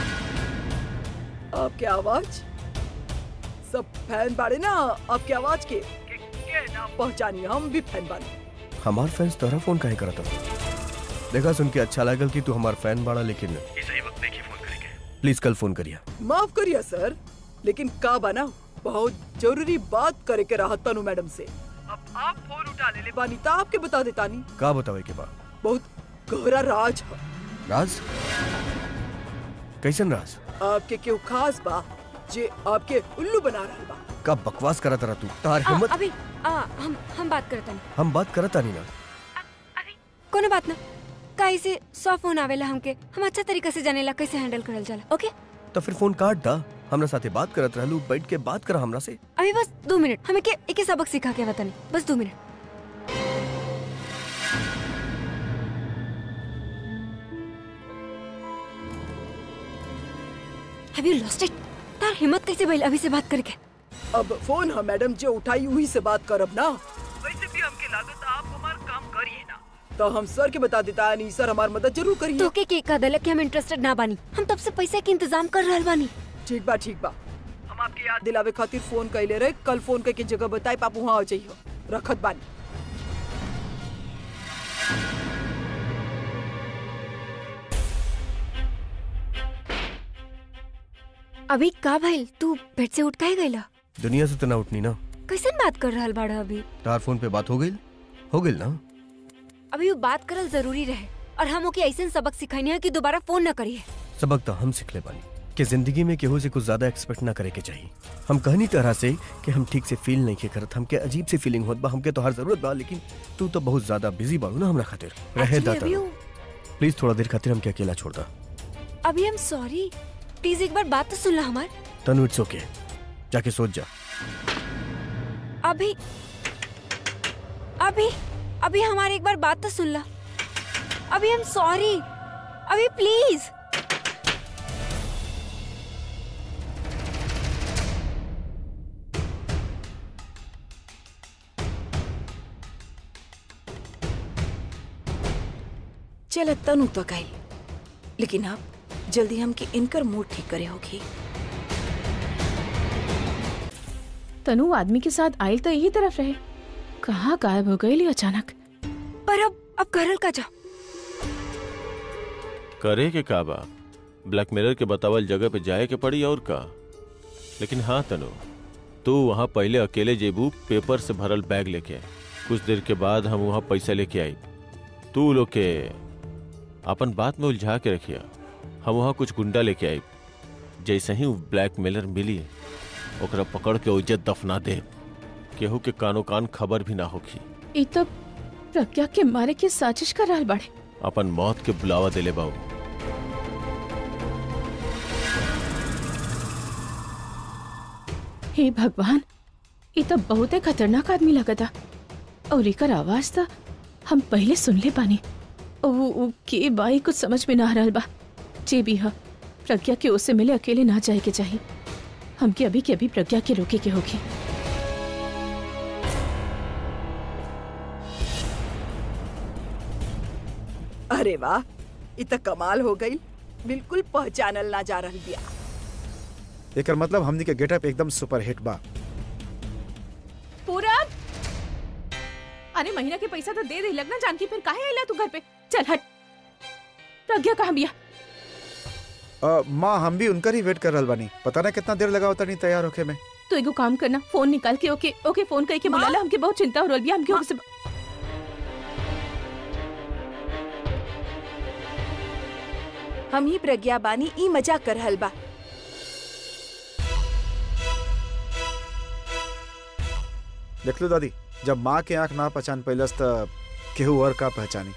आपके आवाज सब फैन बाड़े ना आपके आवाज के ना पहचानी। हम भी फैन बाड़े। हमार फैंस तोरा फोन काहे करता? देखा सुन के अच्छा लागल कि तू हमार फैन बाड़ा, लेकिन सही वक्त देखी फोन करेंगे। प्लीज कल फोन करिया। माफ करिए सर, लेकिन का बना बहुत जरूरी बात करे के रहा तनु मैडम से। अब आप फोन उठा ले बानी ता आपके बता देता नहीं। का बतावे के बा? बहुत गहरा राज है। राज? कैसन राज? आपके क्यों खास बा जे आपके उल्लू बना रहल बा? का बकवास करत रहा तू? तार हिम्मत। अभी हम बात करत हनी। हम बात करत आनी ना। कोनो बात ना, कैसे सौ फोन आवेला हमके, हम अच्छा तरीका से जानेला कैसे हैंडल करल जाला। ओके तो फिर फोन काट दा, हमरा साथे बात करत रहलू, बैठ के बात करा हमरा से। अभी बस 2 मिनट, हमें के एक सबक सिखा के बतानी, बस 2 minute. Have you lost it? तार हिम्मत कैसे भइल अभी से बात करके? अब फोन है मैडम जो उठाई वही से बात करब ना। वैसे भी हमके लागत आप हमार काम करिए ना, तो हम सर के बता देता नहीं सर हमार मदद जरूर करिए। तो के का दलक के हम इंटरेस्टेड ना बानी, हम तब से पैसे के इंतजाम कर रहल बानी। ठीक बा हम आपके याद दिलावे खातिर फोन कैले रहे, कल फोन करके जगह बताई पापू वहाँ आ जाइयो, रखत बानी। अभी का भइल, तू बेड से उठ काहे गइला? दुनिया से तो ना उठनी ना। कैसन बात कर रहल बाड़ा अभी? तार फोन पे बात हो गई ना। अभी वो बात करल जरूरी रहे और हम ओके ऐसे सबक सिखानी है कि दोबारा फोन न करिए। सबक तो हम सीख ले बानी कि जिंदगी में केहू से कुछ ज्यादा एक्सपेक्ट ना करे के चाहिए। हम कहनी तरह से कि हम ठीक से फील नहीं के करत, हमके अजीब सी फीलिंग होत बा, हमके तो हर जरूरत बा, लेकिन तू तो बहुत ज्यादा बिजी बाड़ू ना हमरा खातिर। रहे दा प्लीज थोड़ा देर खातिर हमके अकेला छोड़ दा। अभी हम सॉरी, प्लीज एक बार बात तो सुन ला हमार। तनु इट्स ओके, जाके सोच जा। अभी अभी अभी हमारी एक बार बात तो सुन ला। अभी हम सॉरी, अभी प्लीज। चल तनु तो गई, लेकिन अब जल्दी हमके इनकर मूड ठीक करे होगी। तनु आदमी के साथ आयल तो यही तरफ रहे, कहाँ गायब हो गई अचानक? पर अब करल का जा? करे के का बा, ब्लैक मिरर के बतावल जगह पे जाए के पड़ी और का। लेकिन हाँ तनु, तू वहाँ पहले अकेले जेबू पेपर से भरल बैग लेके। कुछ देर के बाद हम वहाँ पैसा लेके आई, तू लोग के अपन बात में उलझा के रखिया। हम वहाँ कुछ गुंडा लेके आई, जैसे ही ब्लैक मेलर मिली ओकरा पकड़ के उज्जत दफना दे, केहू के कानो कान खबर भी ना होगी। ई तो प्रज्ञा के मारे के साजिश कर रहल बाड़े। अपन मौत के बुलावा देले बाऊ। हे भगवान, ई तो बहुत खतरनाक आदमी लगता, और एकर आवाज तो हम पहले सुन ले पानी। ओ के बाई कुछ समझ में ना आ रहल बा। जे भी हा, प्रज्ञा के उससे मिले अकेले ना जाए के चाहिए। हमके अभी के अभी प्रज्ञा के रोके के होगी। अरे वाह, इतना कमाल हो गई, बिल्कुल पहचानल ना जा रही बिया। एकर मतलब हमनी के गेटअप एकदम सुपर हिट बा। पूरा अरे महीना के पैसा तो दे दे लगना जानकी, फिर काहे आइला तू घर पे? चल हट। प्रज्ञा कहाँ बिया? माँ हम भी उनकर ही वेट कर रहल बानी, पता ना कितना देर लगा होता नहीं तैयार होके में। तो एगो काम करना, फोन निकाल के ओके फोन करके बुला ला, हमके बहुत चिंता हो रहल बिया। हमके ओके से हम ही प्रज्ञा बानी, ई मजाक कर रहल बा। देख लो दादी, जब माँ के आंख ना पहचान पैलस त केहू और का पहचानी।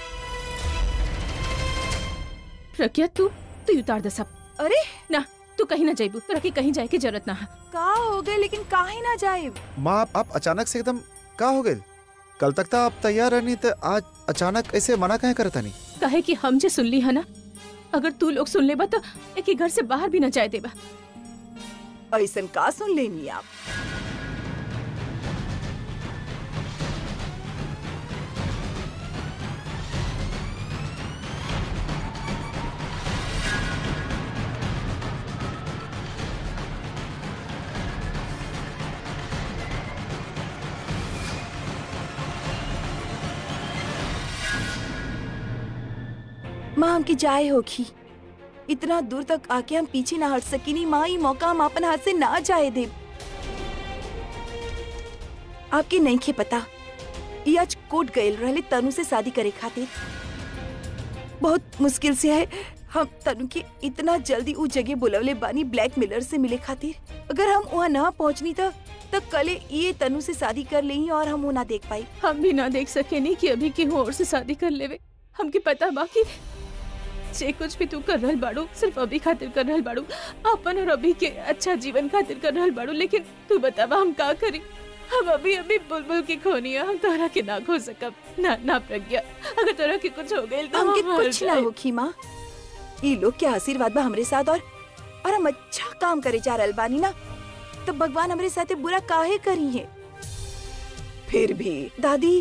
प्रज्ञा तू उतार दे सब। अरे ना, तू कहीं ना जाइबू, तोरा के कहीं जाए की जरूरत ना है। का हो गए, लेकिन काहे ना जाए? माँ आप अचानक से एकदम का हो गए? कल तक तो आप तैयार रहनी, तो आज अचानक ऐसे मना कहे करता नहीं? कहे कि हम जे सुन ली है ना, अगर तू लोग सुन लेबा तो एक ही घर से बाहर भी ना जाए देबा। ऐसन का सुन लेनी आप? माँ हमकी जाए होगी, इतना दूर तक आके हम पीछे ना हट सकी नहीं। माँ, ये मौका हम अपन हाथ से ना जाए दे। आपके नहीं के पता, ये आज कोर्ट गए रहले तनु से शादी करे खातिर। बहुत मुश्किल से है। हम तनु के इतना जल्दी उ जगह बुलवले बानी ब्लैकमेलर से मिले खातिर। अगर हम वहाँ ना पहुँचनी तो कल ये तनु से शादी कर ली और हम वो ना देख पाई। हम भी ना देख सके नहीं कि अभी केहू और से शादी कर लेवे। हमके पता बाकी जे कुछ भी तू कर रहल बाड़ू सिर्फ अभी खातिर कर रहल बाड़ू, अपन और अभी के अच्छा जीवन खातिर कर रहल बाड़ू। लेकिन तू बतावा हम का करी? हम अभी अभी बुलबुल की खोनी है, हम तोरा के ना खो सकब। ना ना प्रज्ञा, अगर तोरा के कुछ हो गइल तो हमके हम मर कुछ ना जाए। होखी माँ। ये लोग के आशीर्वाद बा हमरे साथ और हम अच्छा काम करे जा रहल बानी ना, तो भगवान हमरे साथे बुरा काहे करी है? फिर भी दादी,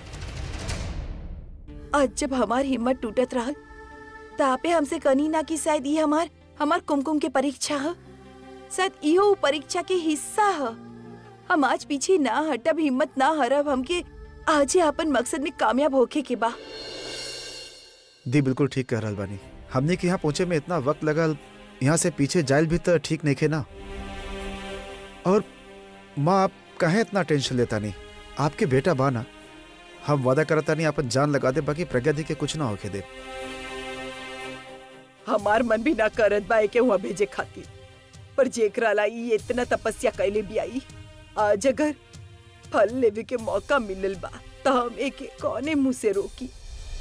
आज जब हमारी हिम्मत टूटत रहल तो आपे हमसे कनी ना कि शायद ये हमार कुमकुम के परीक्षा है, शायद इहो परीक्षा के हिस्सा है। हम आज पीछे ना हटब, हिम्मत ना हरब। हमके आज ही अपन मकसद में कामयाब होके के बा। दी बिल्कुल ठीक कह रहल बानी। हमने के यहाँ पहुंचे में इतना वक्त लगल, यहाँ से पीछे जाइल भी तो ठीक नहीं खे ना। और माँ, आप काहे इतना टेंशन लेता नहीं? आपके बेटा बा ना, हम वादा करता नहीं अपन जान लगा दे, बाकी प्रज्ञा दी के कुछ ना होके दे। हमार मन भी ना करत बा के वहाँ भेजे खातिर, पर जेकरा ला ई इतना तपस्या कैले भी आई, आज अगर फल लेवे के मौका मिलल बा तो हम एके कौने मुंह से रोकी?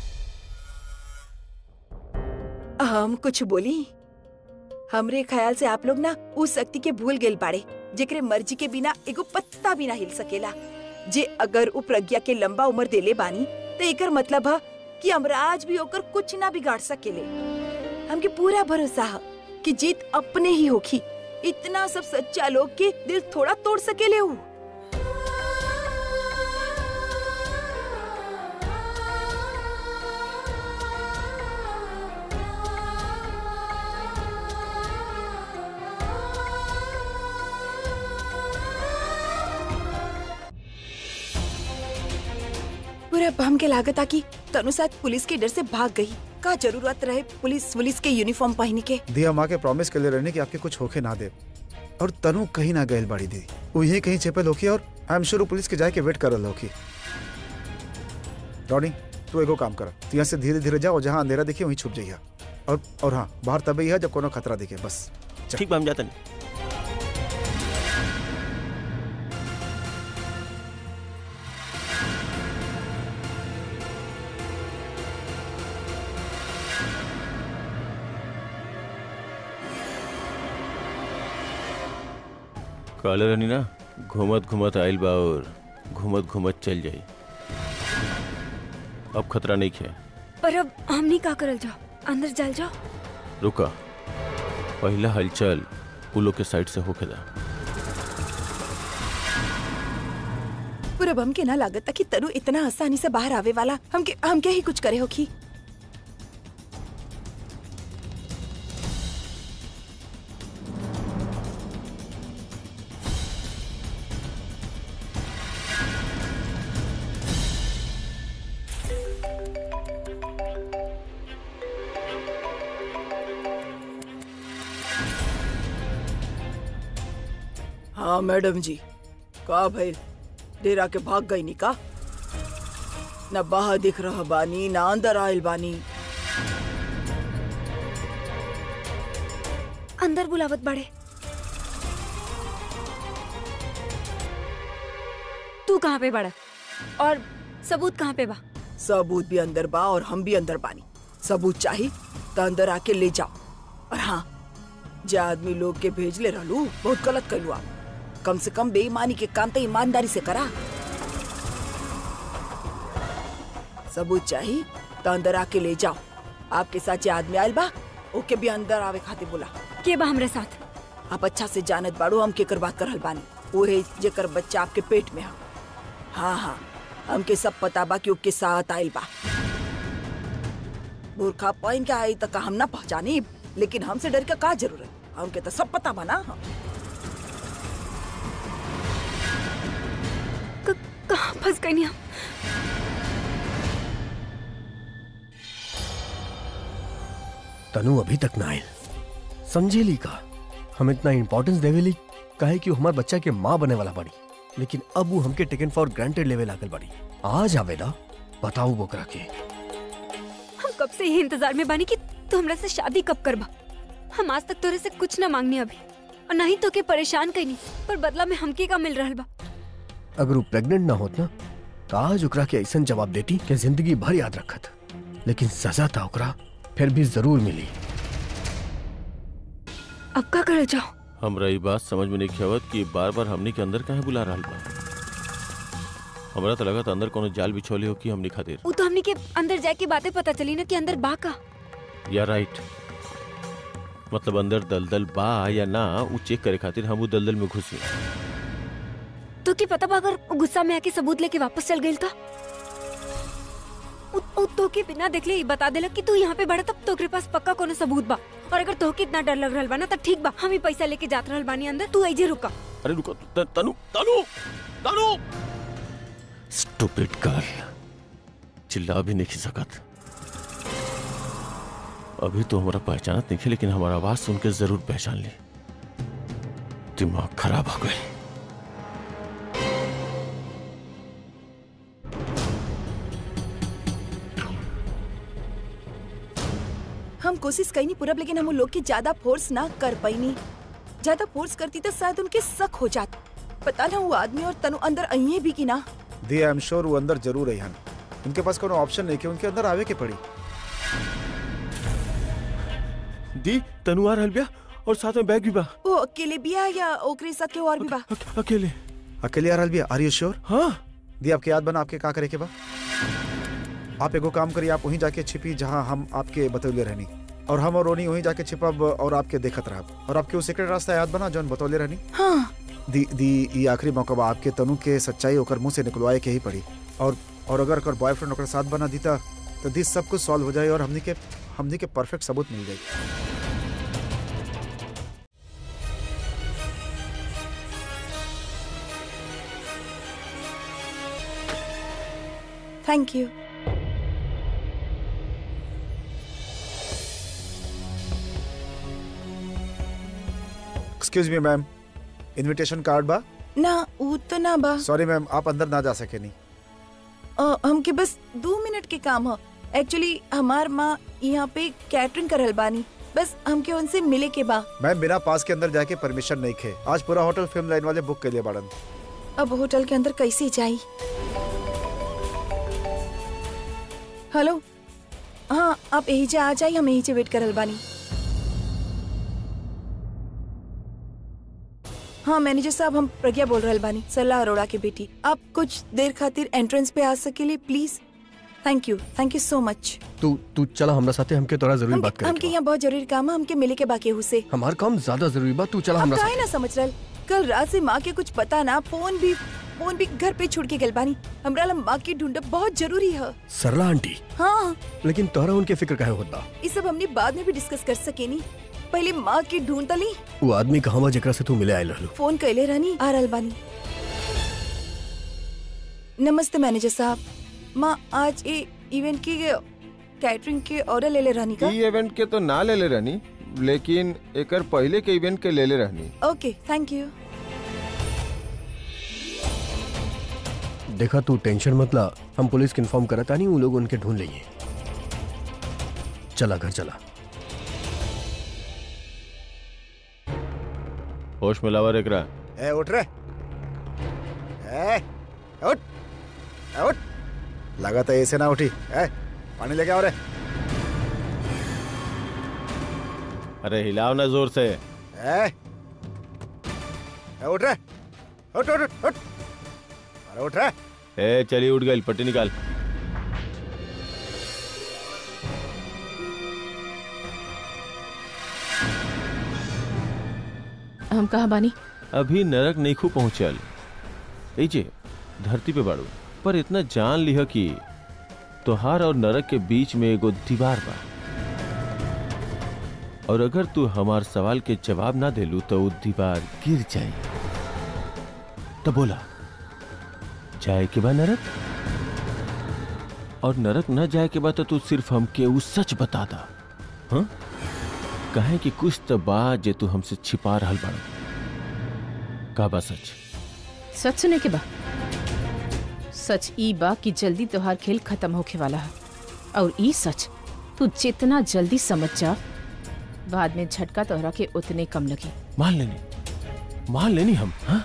हम कुछ बोली? हमरे ख्याल से आप लोग ना उस शक्ति के भूल गए बाड़े जेकरे मर्जी के बिना एगो पत्ता भी ना हिल सकेला। जे अगर उ प्रज्ञा के लंबा उम्र देले बानी तो एकर मतलब है कि हमरा आज भी होकर कुछ ना बिगाड़ सकेले। हमके पूरा भरोसा है कि जीत अपने ही होगी। इतना सब सच्चा लोग के दिल थोड़ा तोड़ सकेले उ। पूरा बम के लागत कि तनु शायद पुलिस के डर से भाग गई। का जरूरत रहे पुलिस के यूनिफॉर्म पहने के? दिया माँ के प्रॉमिस के लिए रहने की आपके कुछ होके ना दे। और तनु कहीं ना गए बाड़ी दी, वो यही कहीं छिपल होकी और आई एम श्योर पुलिस के जाए के वेट कर रहा होकी। रॉनी, तू एगो काम कर, तू यहाँ से धीरे धीरे जाओ, जहाँ अंधेरा दिखे वहीं छुप जाइए। और हाँ, बाहर तभी है जब कोनो खतरा दिखे, बस। ठीक बा, हम जाते नहीं। काले रहनी ना, घूमत घूमत आइल बा और घूमत घूमत चल जाई। अब खतरा नहीं है। पर अब हमनी का करल जाओ? अंदर चल जाओ। रुका, पहला हलचल पुलों के साइड से होके दा। पूरा बम के ना लागत कि तनु इतना आसानी से बाहर आवे वाला। हमके ही कुछ करे होखी। हाँ मैडम जी, का भाई डेरा के भाग गई नी का? न बाहर दिख रहा बानी, ना अंदर आयल बानी। अंदर बुलावत बड़े। तू कहाँ पे बड़ा और सबूत कहाँ पे बा? सबूत भी अंदर बा और हम भी अंदर बानी। सबूत चाहिए तो अंदर आके ले जाओ। और हाँ, जे आदमी लोग के भेजले रहलू बहुत गलत कलू। आप कम से कम बेईमानी के काम तो ईमानदारी से करा। सबूत चाहिए तो अंदर आके ले जाओ। आपके साथ जे आदमी आयल बा ओके भी अंदर आवे खातिर बोला। के बा हमरे साथ? आप अच्छा से जानत बाड़ू हम केकर बात करल बानी। ओहे जेकर बच्चा आपके पेट में है। हाँ, हमके सब पता बा कि ओके साथ आयल बा। बुरखा पहन के आई तक हम ना पहचानी, लेकिन हमसे डर के का जरूरत? हमके तो सब पता बा ना। कहाँ फंस गई हम? तनु अभी तक ना आयल। समझेली का हम इतना इम्पोर्टेंस देवेली काहे कि हमार बच्चा के माँ बने वाला बड़ी, लेकिन अब वो हमके टेकन फॉर ग्रांटेड लेवे लागल बड़ी। आज आवेला बताऊ बोकरा के। हम कब से यही इंतजार में बानी कि तू हमरा से शादी कब करबा। हम आज तक तोरे से कुछ न मांगनी अभी, और ना ही तो के परेशान कईनी, पर बदला में हमके का मिल रहल बा। अगर वो प्रेग्नेंट ना होत ना तो आज ओकरा के ऐसा जवाब देती कि जिंदगी भर याद रखत, लेकिन सजा था ओकरा फिर भी जरूर मिली। अब का करल जाओ? हमरा ये बात समझ में नहीं आवत कि बार बार हमने के अंदर काहे बुला रहल बा। हमरा तो लगत अंदर कोनो जाल बिछोले हो कि हमने खातिर। वो तो हमनी के अंदर जाके बातें पता चली ना कि अंदर बा का। या राइट, मतलब अंदर दलदल बा या ना वो चेक करे खातिर हम वो दलदल में घुसे। तो की पता बा अगर वो गुस्सा में आके सबूत लेके वापस चल गई था, तो के बिना देखले ही बता देला कि तू यहाँ पे बड़ा, तब तोके पास पक्का कोनो सबूत बा। और अगर तोके इतना डर लग रहल बा ना तो ठीक बा, हम ही पैसा लेके जात रहल बानी अंदर, तू ऐजे रुका। अरे रुको, तनु तनु तनु, स्टूपिड गर्ल, चिल्ला भी नहीं सकत। अभी तो हमारा पहचानत नहीं, लेकिन हमारा आवाज सुन के जरूर पहचान ली। दिमाग खराब हो गए। हम कोशिश कई नहीं पूरब, लेकिन हम उन लोग की ज्यादा फोर्स ना कर पाई नहीं। ज्यादा फोर्स करती तो शायद उनके शक हो जाता। पता ना वो आदमी और तनु अंदर आई भी कि ना। दी आई एम श्योर वो अंदर जरूर आई हन। उनके पास कोनो ऑप्शन नहीं कि उनके अंदर आवे के पड़ी। दी तनु आ रहल बिया और साथ में बैग भी बा। वो अकेले बिया या ओकरे साथ के और भी बा? अकेले अकेले आ रहल बिया। Are you sure? हाँ। दी आपके याद बना आपके का करे के बा? आप एगो काम करिए, आप वहीं जाके छिपी जहां हम आपके बतौले रहनी, और हम और रोनी वहीं जाके छिपब और आपके देखत रहब, और आपके वो सीक्रेट रास्ता याद बना जौन बतौले रहनी। हाँ। दी ये आखिरी मौका बा, आपके तनु के सच्चाई ओकर मुंह से निकलवाए के ही पड़ी। और अगर ओकर बॉयफ्रेंड ओकर साथ बना दीता तो दी सब कुछ सॉल्व हो जाए और हमनी के परफेक्ट सबूत मिल जाए। Thank you. Excuse me ma'am, invitation card बा? ना वो तो ना बा। सॉरी मैम, आप अंदर ना जा सके नहीं। हमके बस 2 मिनट के काम है। एक्चुअली हमार माँ यहाँ पे कैटरिंग करल बानी, बस हमके उनसे मिले के बा। मैम बिना पास के अंदर जाके परमिशन नहीं खे। आज पूरा होटल फिल्म लाइन वाले बुक के लिए बाड़न। अब होटल के अंदर कैसे जाई? हेलो, हाँ आप यही जा आ जाइए, हम यही से वेट करल बानी। हाँ मैनेजर साहब, हम प्रज्ञा बोल रहल बानी, सरला अरोड़ा की बेटी। आप कुछ देर खातिर एंट्रेंस पे आ सकेले please? Thank you so much. तू चला हमरा साथे, हमके तोरा जरूरी बात करे। हमके यहाँ बहुत जरूरी काम है, हमके मिले के बाकी हुसे। हमार काम ज्यादा जरूरी बा, तू चला हमरा साथे। साथे। ना समझ रहल, कल रात से माँ के कुछ पता ना, फोन भी घर पे छुड़ के गल बानी। हमरा ला माँ की ढूंढब बहुत जरूरी है। सरला आंटी? हाँ। लेकिन तोरा उनके फिक्र काहे होता? ये सब हमने बाद में भी डिस्कस कर सके नी, पहले माँ की ढूंढ तली। वो आदमी कहाँ बा जेकरा से तू मिले आयल रहलू? फोन कैले रहनी, आ रहल बानी। नमस्ते मैनेजर साहब, माँ आज ये इवेंट की कैटरिंग के ऑर्डर ले रहनी का? ई इवेंट के तो ना ले रहनी, लेकिन एकर पहले के इवेंट के ले रहनी। Okay thank you. देखा तू टेंशन मत ला, हम पुलिस के इन्फॉर्म करता नहीं, वो लोग उनके ढूंढ लेंगे। चला घर चला। होश में लावा रेकरा। ए उठ रे, ए उठ, उठ। लगा था ऐसे ना उठी। ए पानी लेके आओ रे। अरे हिलाओ ना जोर से। ए उठ रे, उठ उठ उठ। अरे उठ रे। ए चली उठ गई, पट्टी निकाल। हम कहाँ बानी? अभी नरक नईखू पहुंचल, एजे धरती पे बाड़ू, पर इतना जान लिह कि तोहार और नरक के बीच में एगो दीवार बा, और अगर तू हमार सवाल के जवाब ना देलू तो वो दीवार गिर जाए। तो बोला जाए के बाद नरक, और नरक न जाए के बाद तो तू सिर्फ हमके वो सच बता दा। हाँ, कहे कि कुछ तो बा जे तू हमसे छिपा रहल बाड़ू। का बा सच? सच सुने के बा? सच ई बा कि जल्दी तोहार खेल खत्म होखे वाला है, और ई सच तू जितना जल्दी समझ जा, बाद में झटका तोहरा के उतने कम लगे। मान लेनी हम, हाँ?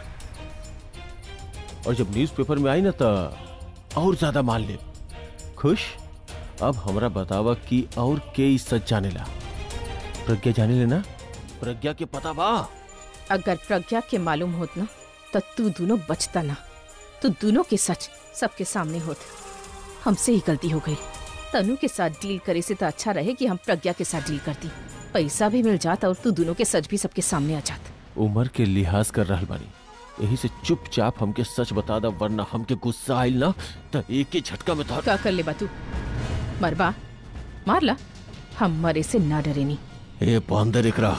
और जब न्यूज़पेपर में आई ना तो और ज्यादा मान ले। खुश? अब हमरा बतावा कि और के सच जाने ला? प्रज्ञा जाने लेना? प्रज्ञा के पता बा? अगर प्रज्ञा के मालूम होत ना तो तू दोनों बचता ना। तू दोनों के सच सबके सामने होत। हमसे ही गलती हो गई। तनु के साथ डील करे से तो अच्छा रहे कि हम प्रज्ञा के साथ डील करती। पैसा भी मिल जाता और तू दोनों के सच भी सबके सामने आ जाता। उम्र के लिहाज कर रहल बानी, यही से चुपचाप हमके सच बता दा, वरना हमके गुस्सा आइल ना तो एक ही झटका में क्या कर ले तू? मरबा मार ला, हम मरे से ना डरे नी। ए बंदर एकरा,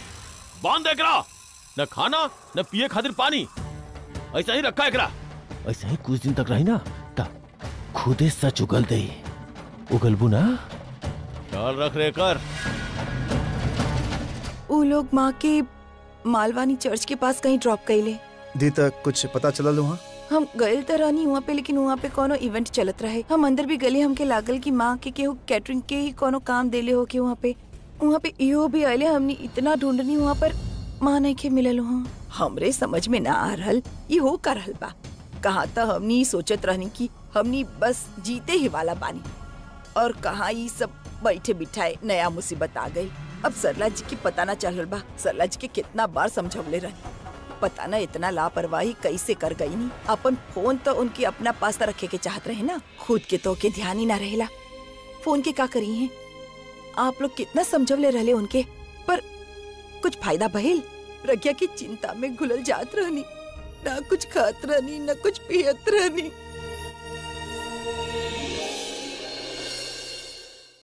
न खाना न पिए खातिर पानी, ऐसा ही रखा एकरा। ऐसा ही कुछ दिन तक रही ना ता खुदे सच उगल दे। उगलबू ना, ख्याल रख रे कर। वो लोग माँ के मालवानी चर्च के पास कहीं ड्रॉप कइले। दी तक कुछ पता चलल वहाँ? हम गए तो रहनी वहाँ पे, लेकिन वहाँ पे कोनो इवेंट चलत रहे। हम अंदर भी गले, हमके लागल कि माँ के केहू कैटरिंग के ही कोनो काम देले हो के वहाँ पे इहो भी आइले। हमनी इतना ढूंढनी वहाँ पर, माँ नहीं के मिलल वहाँ। हमरे समझ में ना आ रहल ये हो कर रहल बा। कहाँ तो हमनी सोचत रहनी कि हमनी बस जीते ही वाला बानी, और कहाँ ये सब बैठे बिठाए नया मुसीबत आ गई। अब सरला जी की पता ना चल बा। सरला जी के कितना बार समझवले रही, पता ना इतना लापरवाही कैसे कर गई नी। अपन फोन तो उनके अपना पास रखे के चाहत रहे ना, खुद के तो के ध्यान ही ना रहेला। फोन के का करी है? आप लोग कितना समझवले रहले उनके, पर कुछ फायदा भइल? प्रज्ञा की चिंता में घुलल जात रहनी, ना कुछ खात रहनी ना कुछ पियत रहनी।